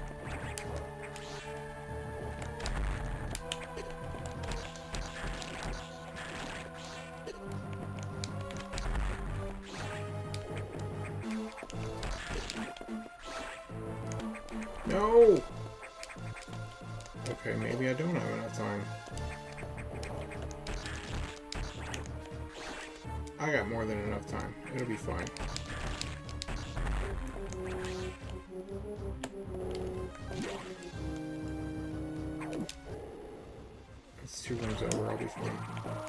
No! Okay, maybe I don't have enough time. I got more than enough time. It'll be fine. It's two rooms over, I'll be fine.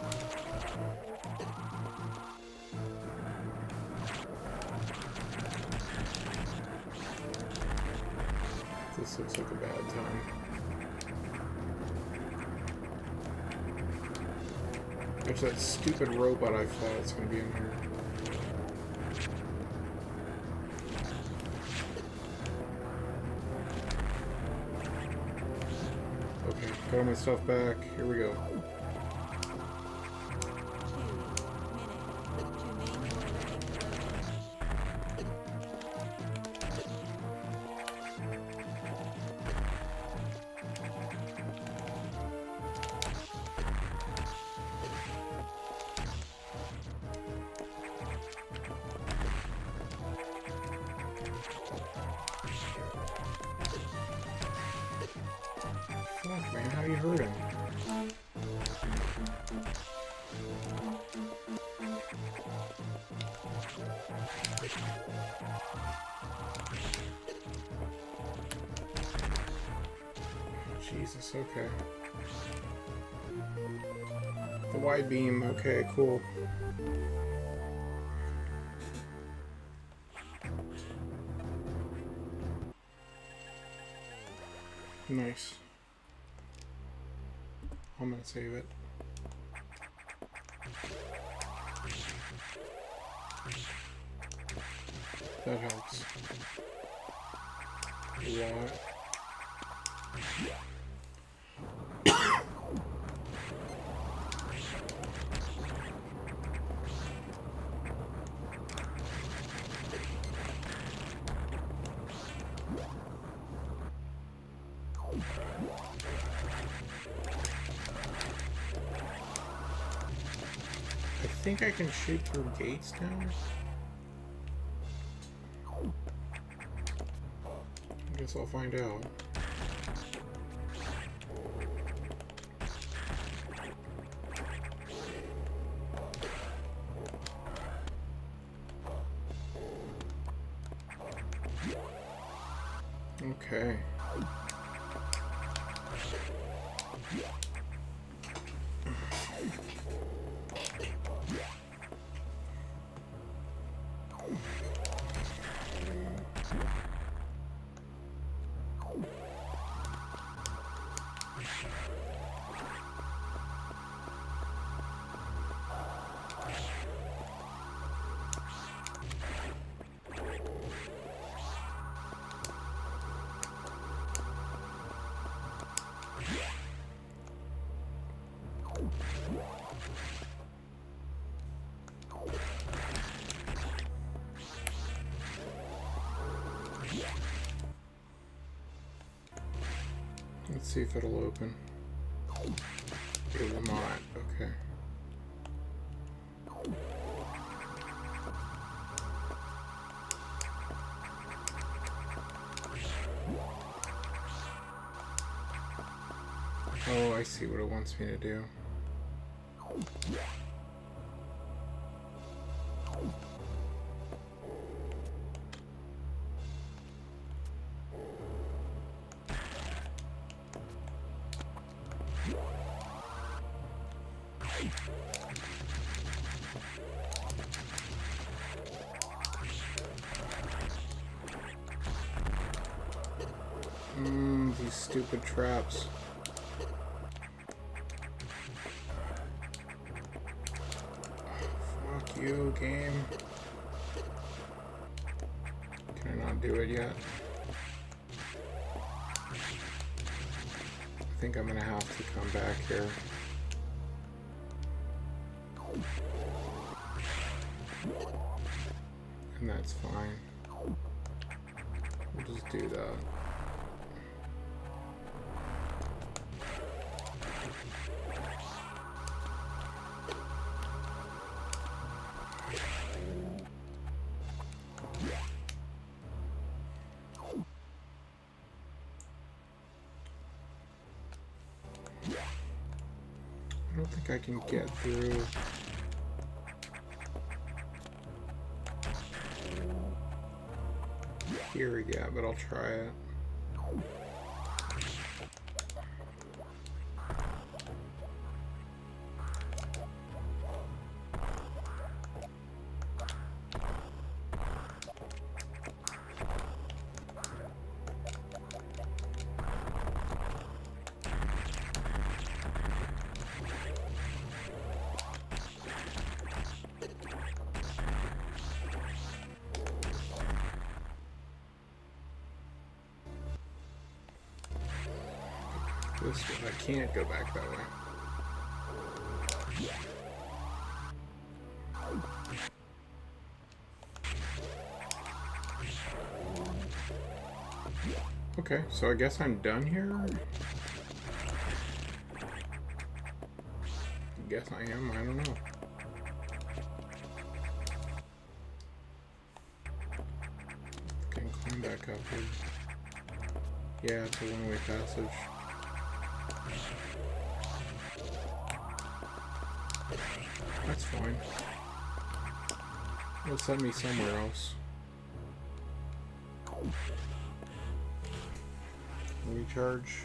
This looks like a bad time. There's that stupid robot I thought it's gonna be in here. Okay, got all my stuff back. Here we go. Fuck, man, how do you hurt him? Jesus, okay. The wide beam, okay, cool. Nice. I'm gonna save it. That helps. A lot. I think I can shoot through gates now. I guess I'll find out. Okay. Let's see if it'll open. It will not. Okay. Oh, I see what it wants me to do. Mmm, these stupid traps. Fuck you, game. Can I not do it yet? I think I'm gonna have to come back here. And that's fine. We'll just do that. I don't think I can get through. Here yet, but I'll try it. This one, I can't go back that way. Okay, so I guess I'm done here? I guess I am, I don't know. I can climb back up here. Yeah, it's a one-way passage. That's fine. It'll send me somewhere else. Recharge.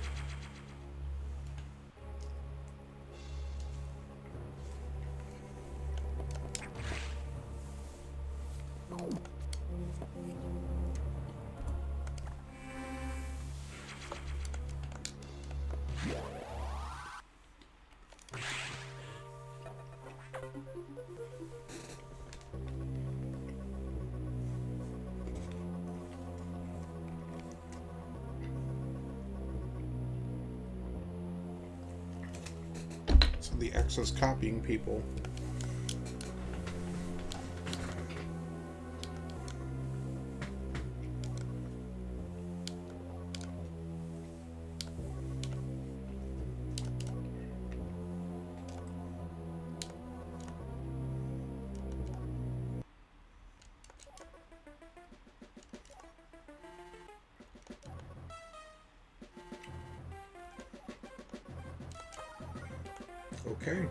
So the X is copying people. Okay.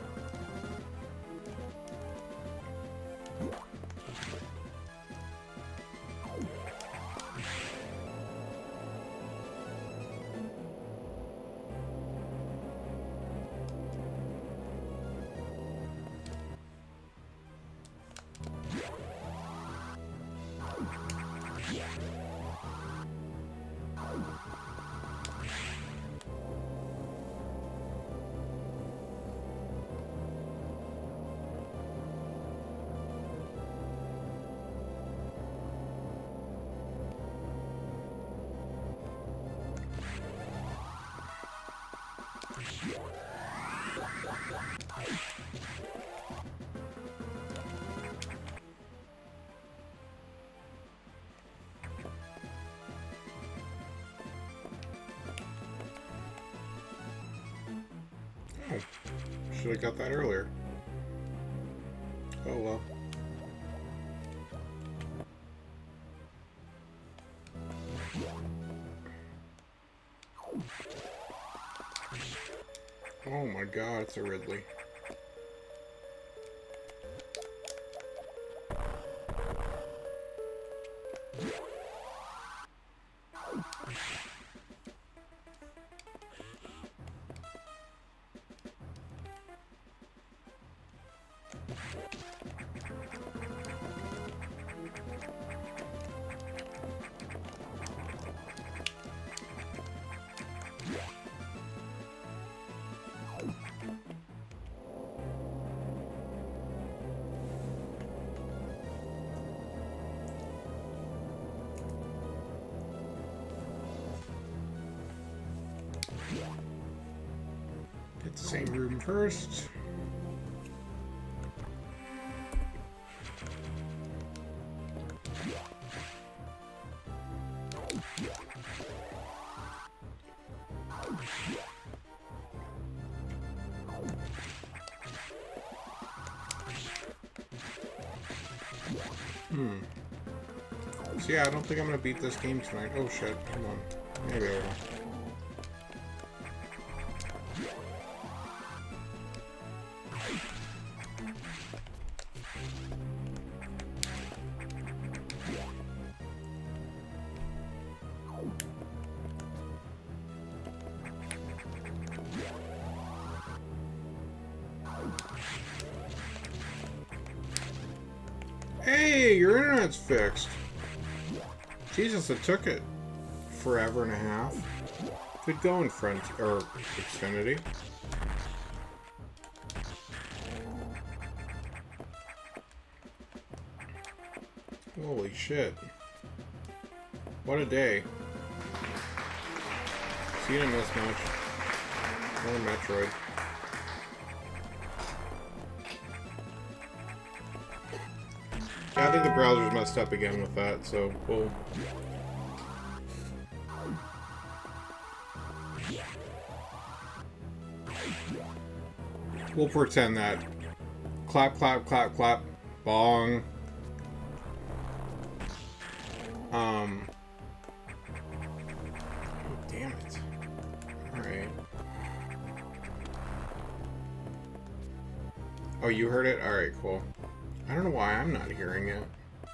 Oh, should have got that earlier. Oh well. Oh my god, it's a Ridley. Hit the same room first. Hmm. So yeah, I don't think I'm gonna beat this game tonight. Oh shit, come on. Maybe I will. Hey, your internet's fixed. Jesus, it took it forever and a half. Good going, friend, or Xfinity. Holy shit. What a day. So you didn't miss much. More Metroid. Yeah, I think the browser's messed up again with that, so we'll... We'll pretend that. Clap, clap, clap, clap. Bong. Um... Oh, damn it. Alright. Oh, you heard it? Alright, cool. I don't know why I'm not hearing it.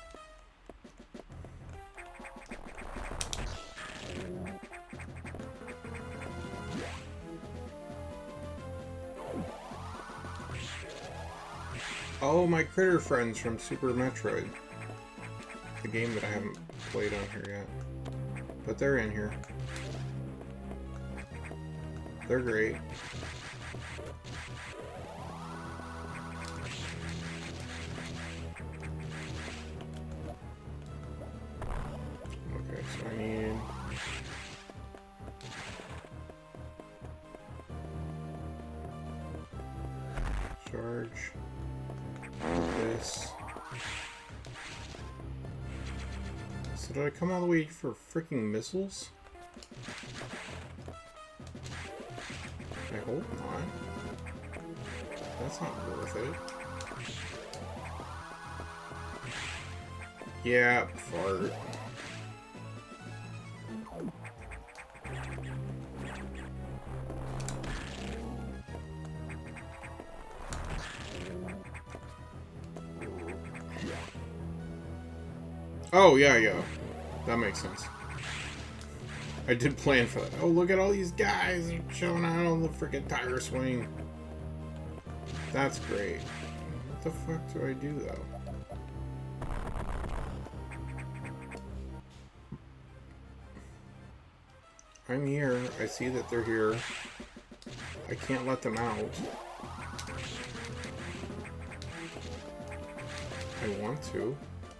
Oh, my critter friends from Super Metroid. The game that I haven't played on here yet. But they're in here. They're great. Okay, so I need... charge this. So did I come all the way for freaking missiles? I hope not. That's not worth it. Yeah, fart. Oh, yeah, yeah. That makes sense. I did plan for that. Oh, look at all these guys showing out on the freaking tire swing. That's great. What the fuck do I do, though? I'm here. I see that they're here. I can't let them out. I want to.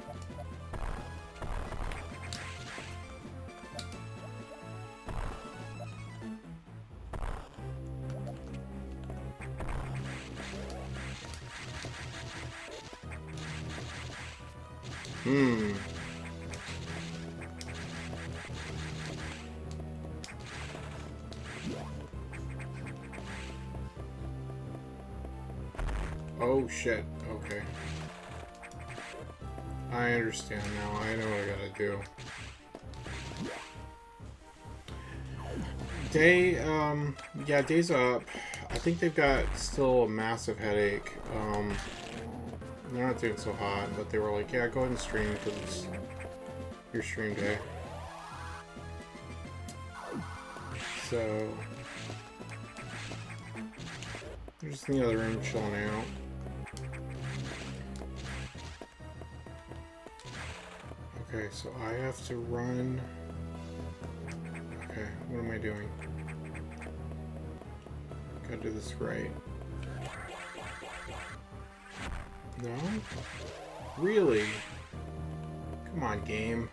Hmm. Oh shit. Okay. I understand now. I know what I gotta do. Day, um, yeah, day's up. I think they've got still a massive headache. Um, they're not doing so hot, but they were like, yeah, go ahead and stream because it's your stream day. So, they're just in the other room chilling out. Okay, so I have to run. Okay, what am I doing? Gotta do this right. No? Really? Come on, game.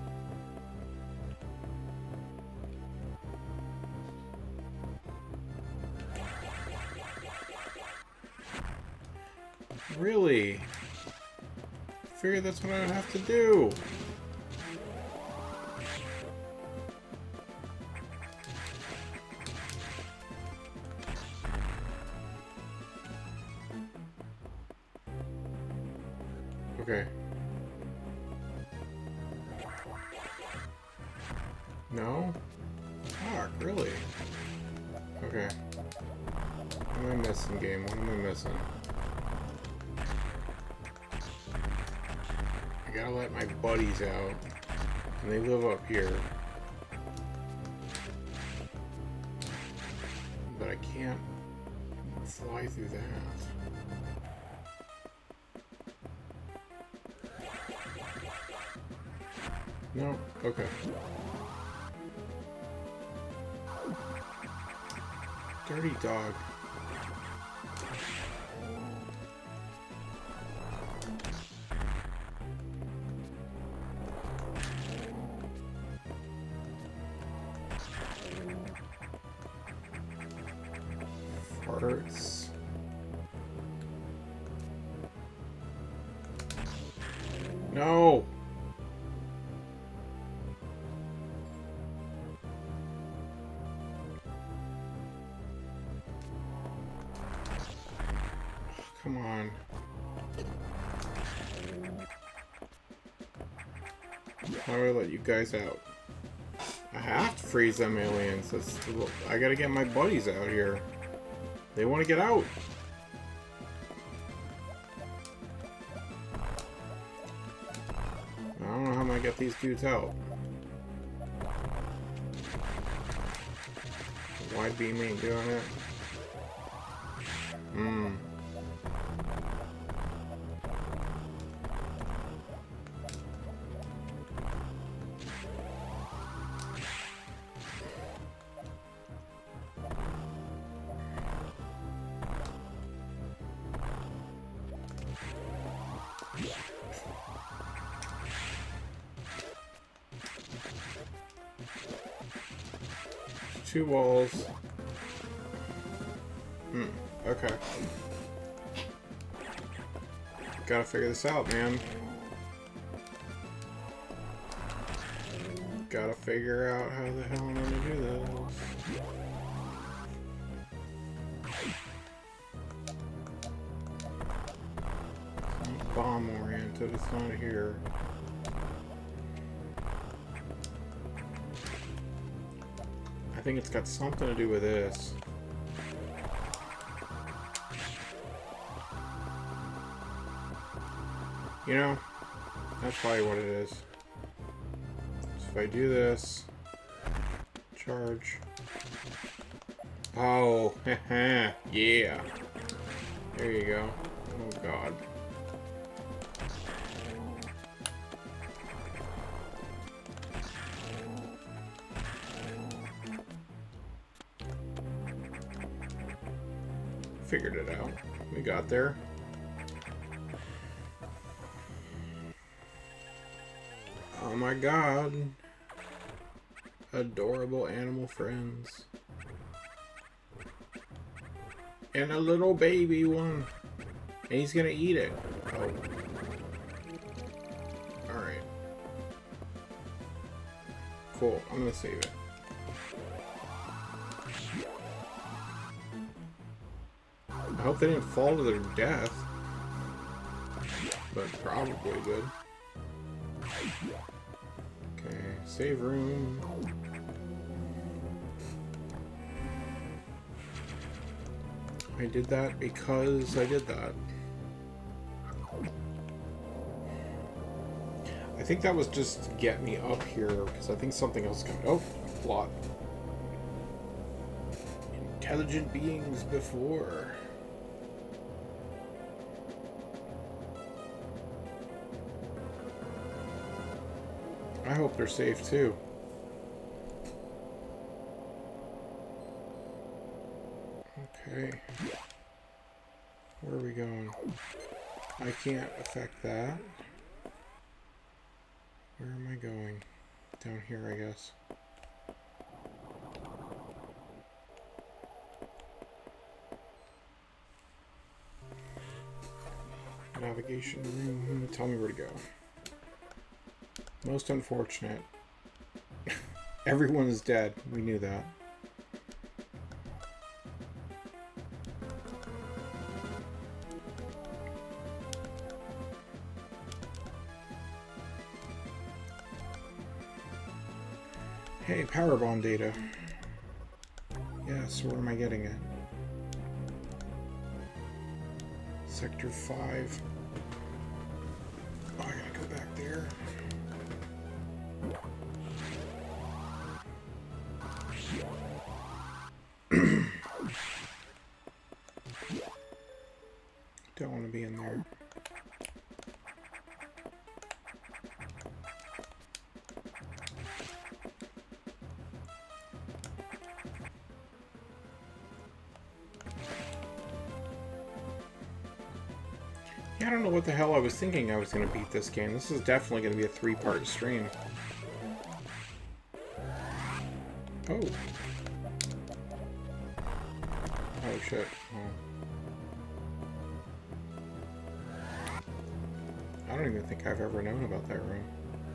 Really? Figure that's what I have to do. Okay. No? Fuck, really? Okay. What am I missing, game? What am I missing? I gotta let my buddies out. And they live up here. But I can't fly through that. No? Okay. Dirty dog. Farts. No! Come on. How do I let you guys out? I have to freeze them aliens. That's, I gotta get my buddies out here. They want to get out. I get these dudes out? Wide beam ain't doing it. Hmm. Two walls. Hmm. Okay. Gotta figure this out, man. Gotta figure out how the hell I'm gonna do this. Bomb oriented, it's not here. I think it's got something to do with this. You know, that's probably what it is. So if I do this, charge. Oh, yeah. There you go. Oh god. Figured it out. We got there. Oh my god. Adorable animal friends. And a little baby one. And he's gonna eat it. Oh. Alright. Cool. I'm gonna save it. I hope they didn't fall to their death. But probably did. Okay, save room. I did that because I did that. I think that was just to get me up here, because I think something else coming. Oh, plot. Intelligent beings before. I hope they're safe too. Okay. Where are we going? I can't affect that. Where am I going? Down here, I guess. Navigation room. Tell me where to go. Most unfortunate. Everyone is dead. We knew that. Hey, power bond data. Yes, where am I getting it? Sector five. Oh, I gotta go back there. Don't want to be in there. Yeah, I don't know what the hell I was thinking I was going to beat this game. This is definitely going to be a three-part stream. Oh. Oh, shit. Oh. I don't even think I've ever known about that room.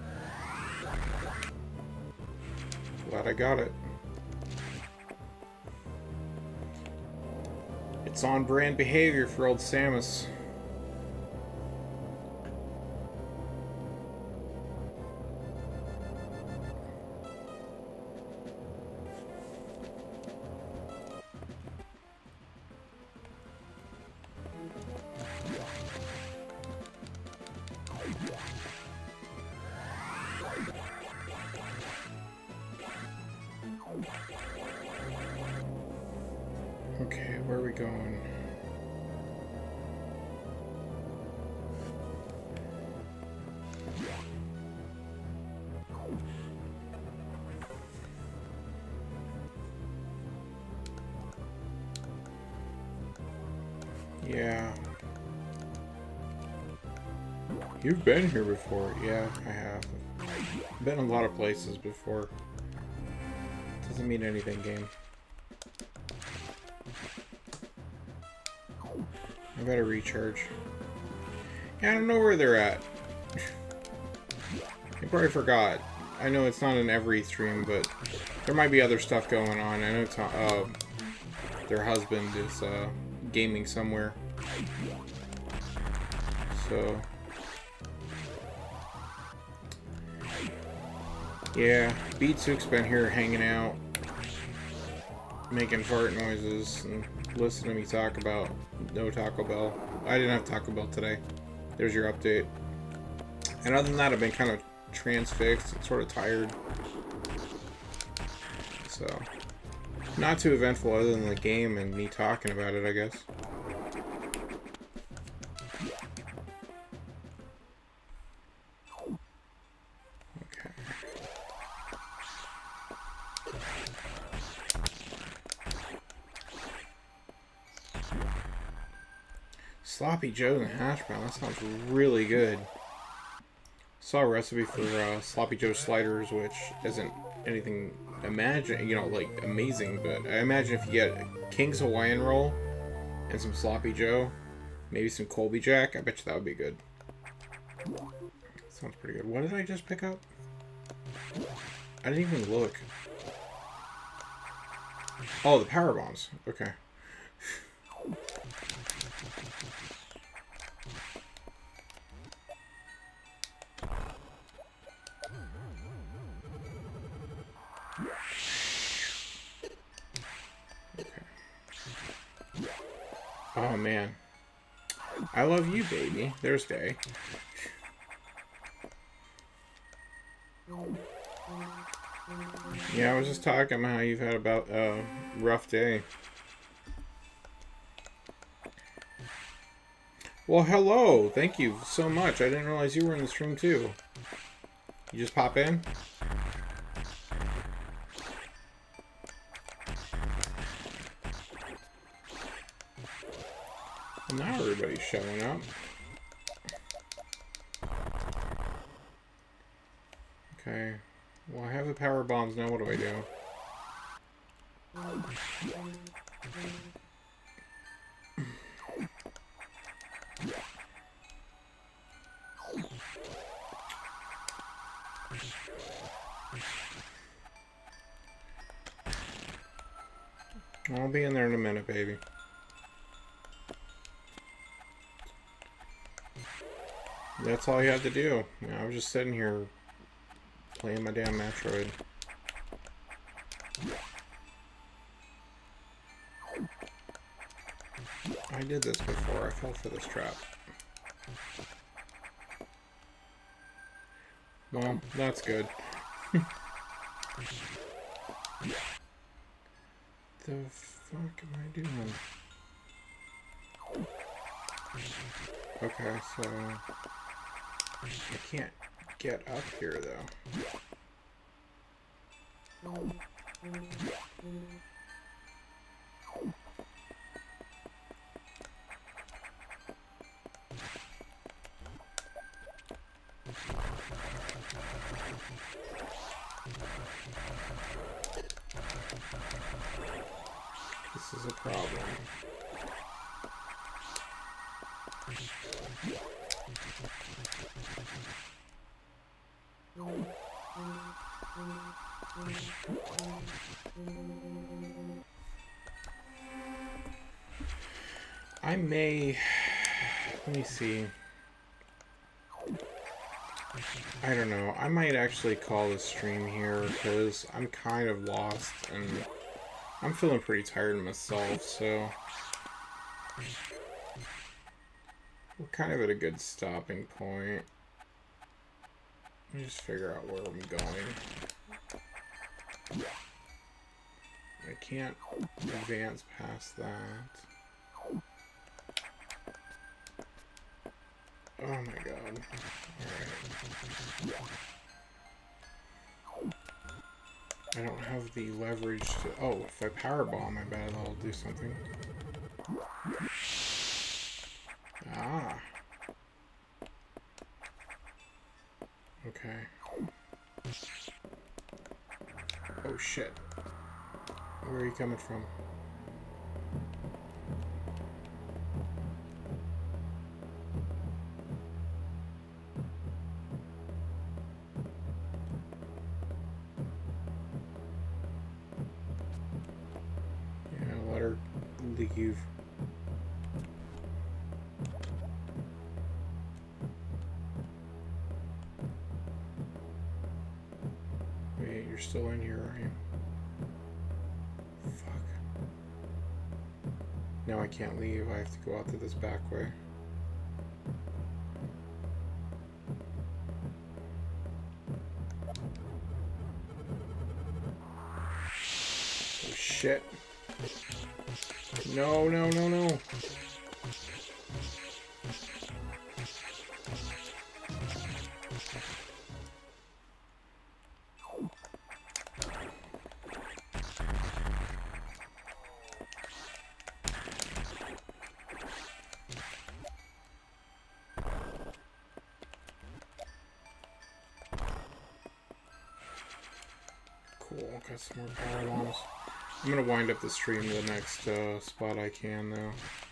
Glad I got it. It's on-brand behavior for old Samus. Okay, where are we going? Yeah. You've been here before. Yeah, I have. Been a lot of places before. Doesn't mean anything, game. I better recharge. Yeah, I don't know where they're at. I probably forgot. I know it's not in every stream, but there might be other stuff going on. I know Tom, uh, their husband is uh, gaming somewhere. So... yeah, Beatsook's been here hanging out, making fart noises, and listening to me talk about no Taco Bell. I didn't have Taco Bell today. There's your update. And other than that, I've been kind of transfixed and sort of tired. So, not too eventful other than the game and me talking about it, I guess. Sloppy Joe's and hash brown. That sounds really good. Saw a recipe for uh, Sloppy Joe sliders, which isn't anything imagine, you know, like amazing. But I imagine if you get King's Hawaiian roll and some Sloppy Joe, maybe some Colby Jack, I bet you that would be good. Sounds pretty good. What did I just pick up? I didn't even look. Oh, the power bombs. Okay. Oh man, I love you, baby. There's Day. Yeah, I was just talking about how you've had about a uh, rough day. Well, hello. Thank you so much. I didn't realize you were in the stream too. You just pop in? Now everybody's showing up. Okay. Well, I have the power bombs now. What do I do? I'll be in there in a minute, baby. That's all you had to do. You know, I was just sitting here playing my damn Metroid. I did this before. I fell for this trap. Well, that's good. The fuck am I doing? Okay, so I can't get up here though. This is a problem. I may, let me see. I don't know. I might actually call this stream here because I'm kind of lost and I'm feeling pretty tired myself, so we're kind of at a good stopping point. Let me just figure out where I'm going. I can't advance past that. Oh my god. Alright. I don't have the leverage to... Oh, if I power bomb, I bet that'll do something. Ah. Okay. Oh shit. Where are you coming from? Yeah, let her leave. Wait, you're still in here, are you? Fuck. Now I can't leave. I have to go out to this back way. Oh shit. No, no, no, no. Cool, got some more power bombs. I'm gonna wind up the stream to the next uh, spot I can now.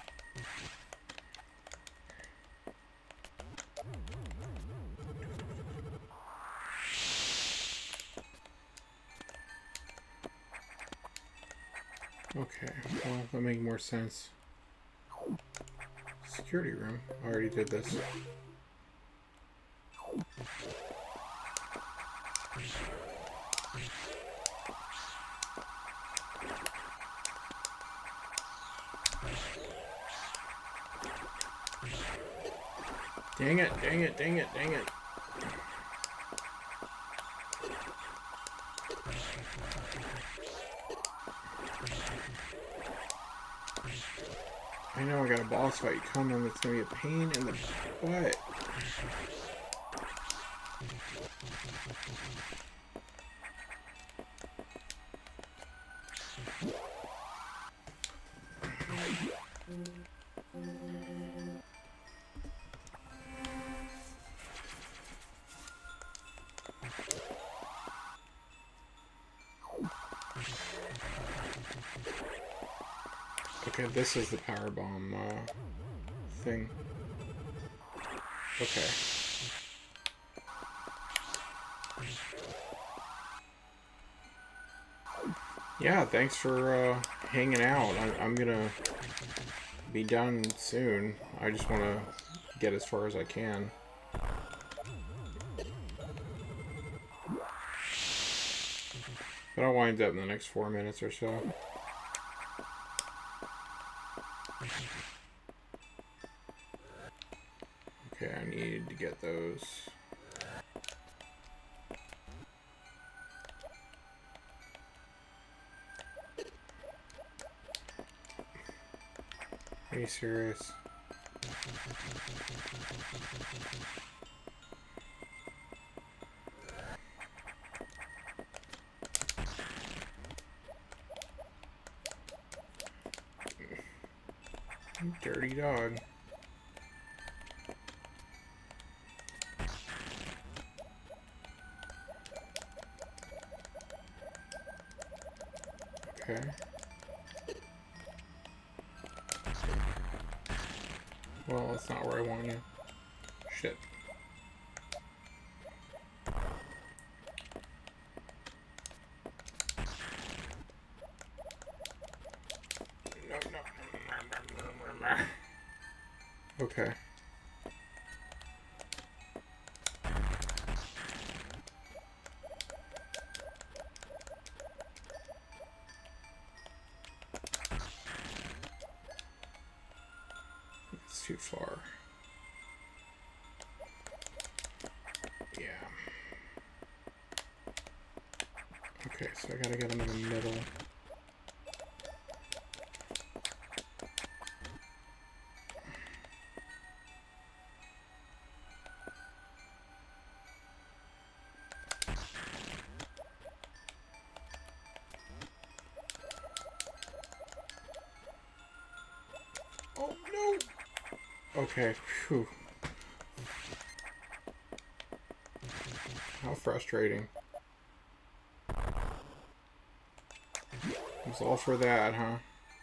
Okay, well, that makes more sense. Security room. I already did this. Dang it, dang it, dang it, dang it. I know I got a boss fight coming. It's gonna be a pain in the butt. Okay, this is the power bomb uh, thing. Okay. Yeah, thanks for uh, hanging out. I, I'm gonna be done soon. I just want to get as far as I can. But I'll wind up in the next four minutes or so. Okay, I need to get those. Are you serious? You dirty dog. Okay. Well, that's not where I want you. Shit. No, no. Okay. It's too far. Yeah. Okay, so I gotta get them in the middle. Okay. Phew. How frustrating. It was all for that, huh?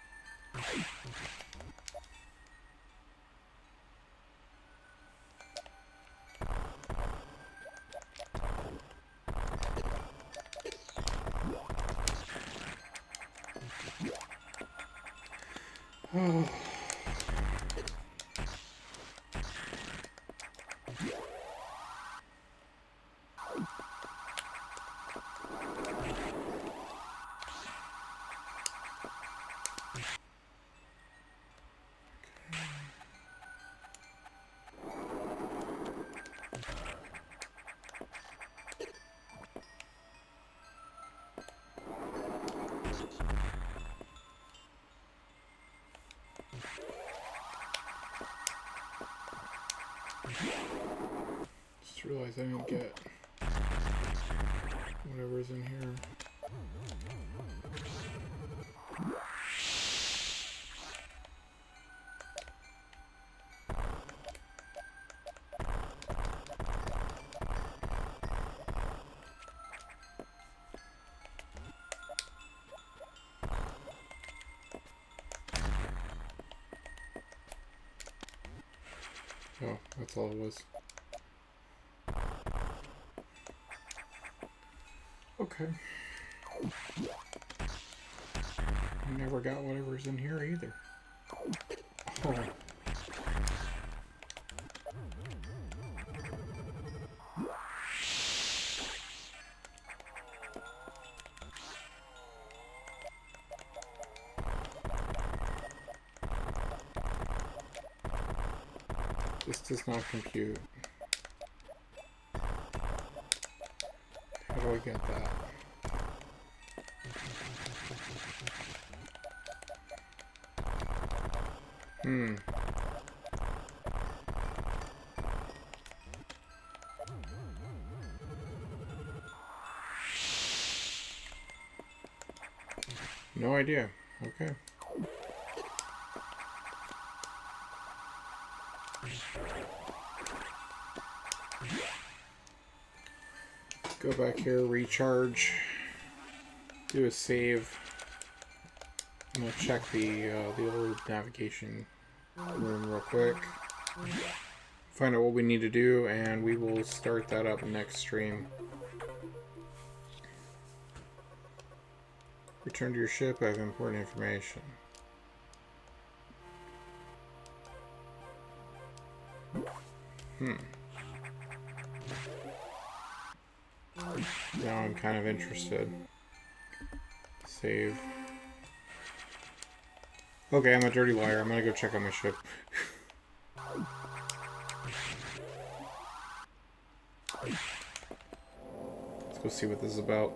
Oh. Just realized I didn't get whatever's in here. Oh, that's all it was. Okay. Never got whatever's in here either. Oh. This does not compute. How do I get that? Hmm. No idea. Okay. Go back here, recharge, do a save. I'm gonna check the uh, the old navigation room real quick, find out what we need to do, and we will start that up next stream. Return to your ship. I have important information. Hmm. Now I'm kind of interested. Save. Okay, I'm a dirty liar. I'm gonna go check on my ship. Let's go see what this is about.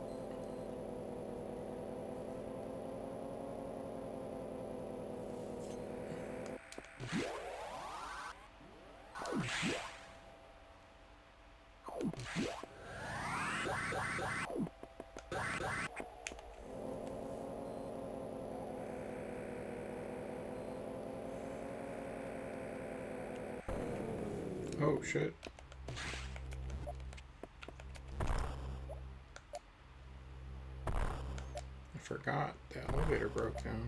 Oh, shit. I forgot the elevator broke down.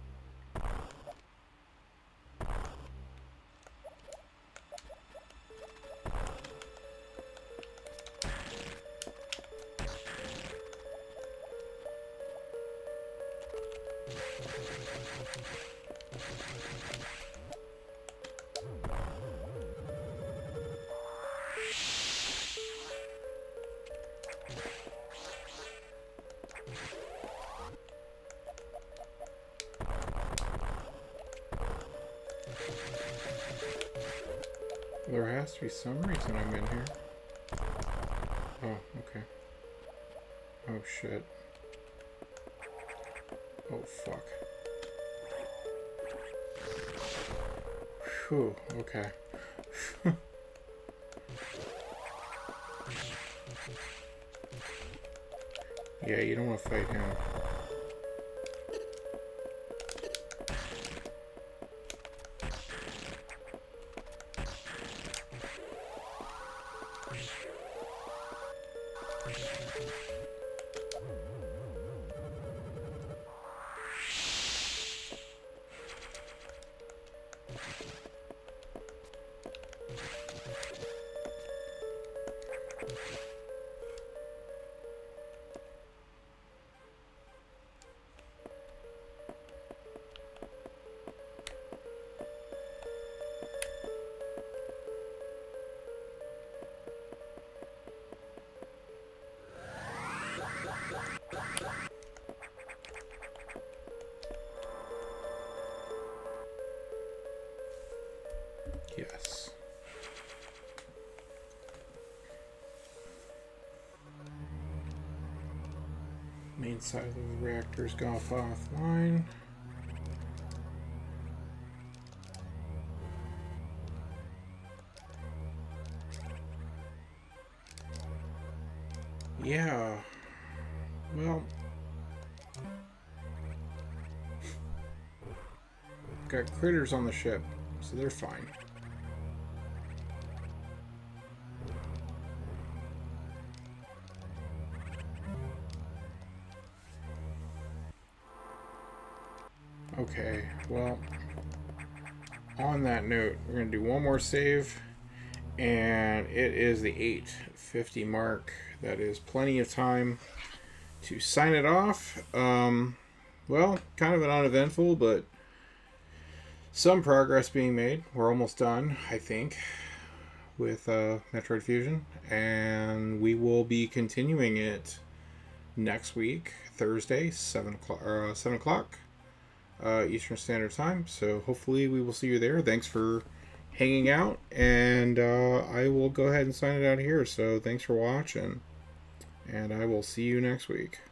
There has to be some reason I'm in here. Oh, okay. Oh, shit. Oh, fuck. Whew, okay. Yeah, you don't want to fight him. Yes. Main side of the reactor's gone offline. Yeah. Well, got critters on the ship, so they're fine. Okay, well, on that note, we're going to do one more save, and it is the eight fifty mark. That is plenty of time to sign it off. Um, well, kind of an uneventful, but some progress being made. We're almost done, I think, with uh, Metroid Fusion, and we will be continuing it next week, Thursday, seven o'clock. Uh, seven o'clock. Uh, Eastern Standard Time. So hopefully we will see you there. Thanks for hanging out, and uh, I will go ahead and sign it out here. So thanks for watching, and I will see you next week.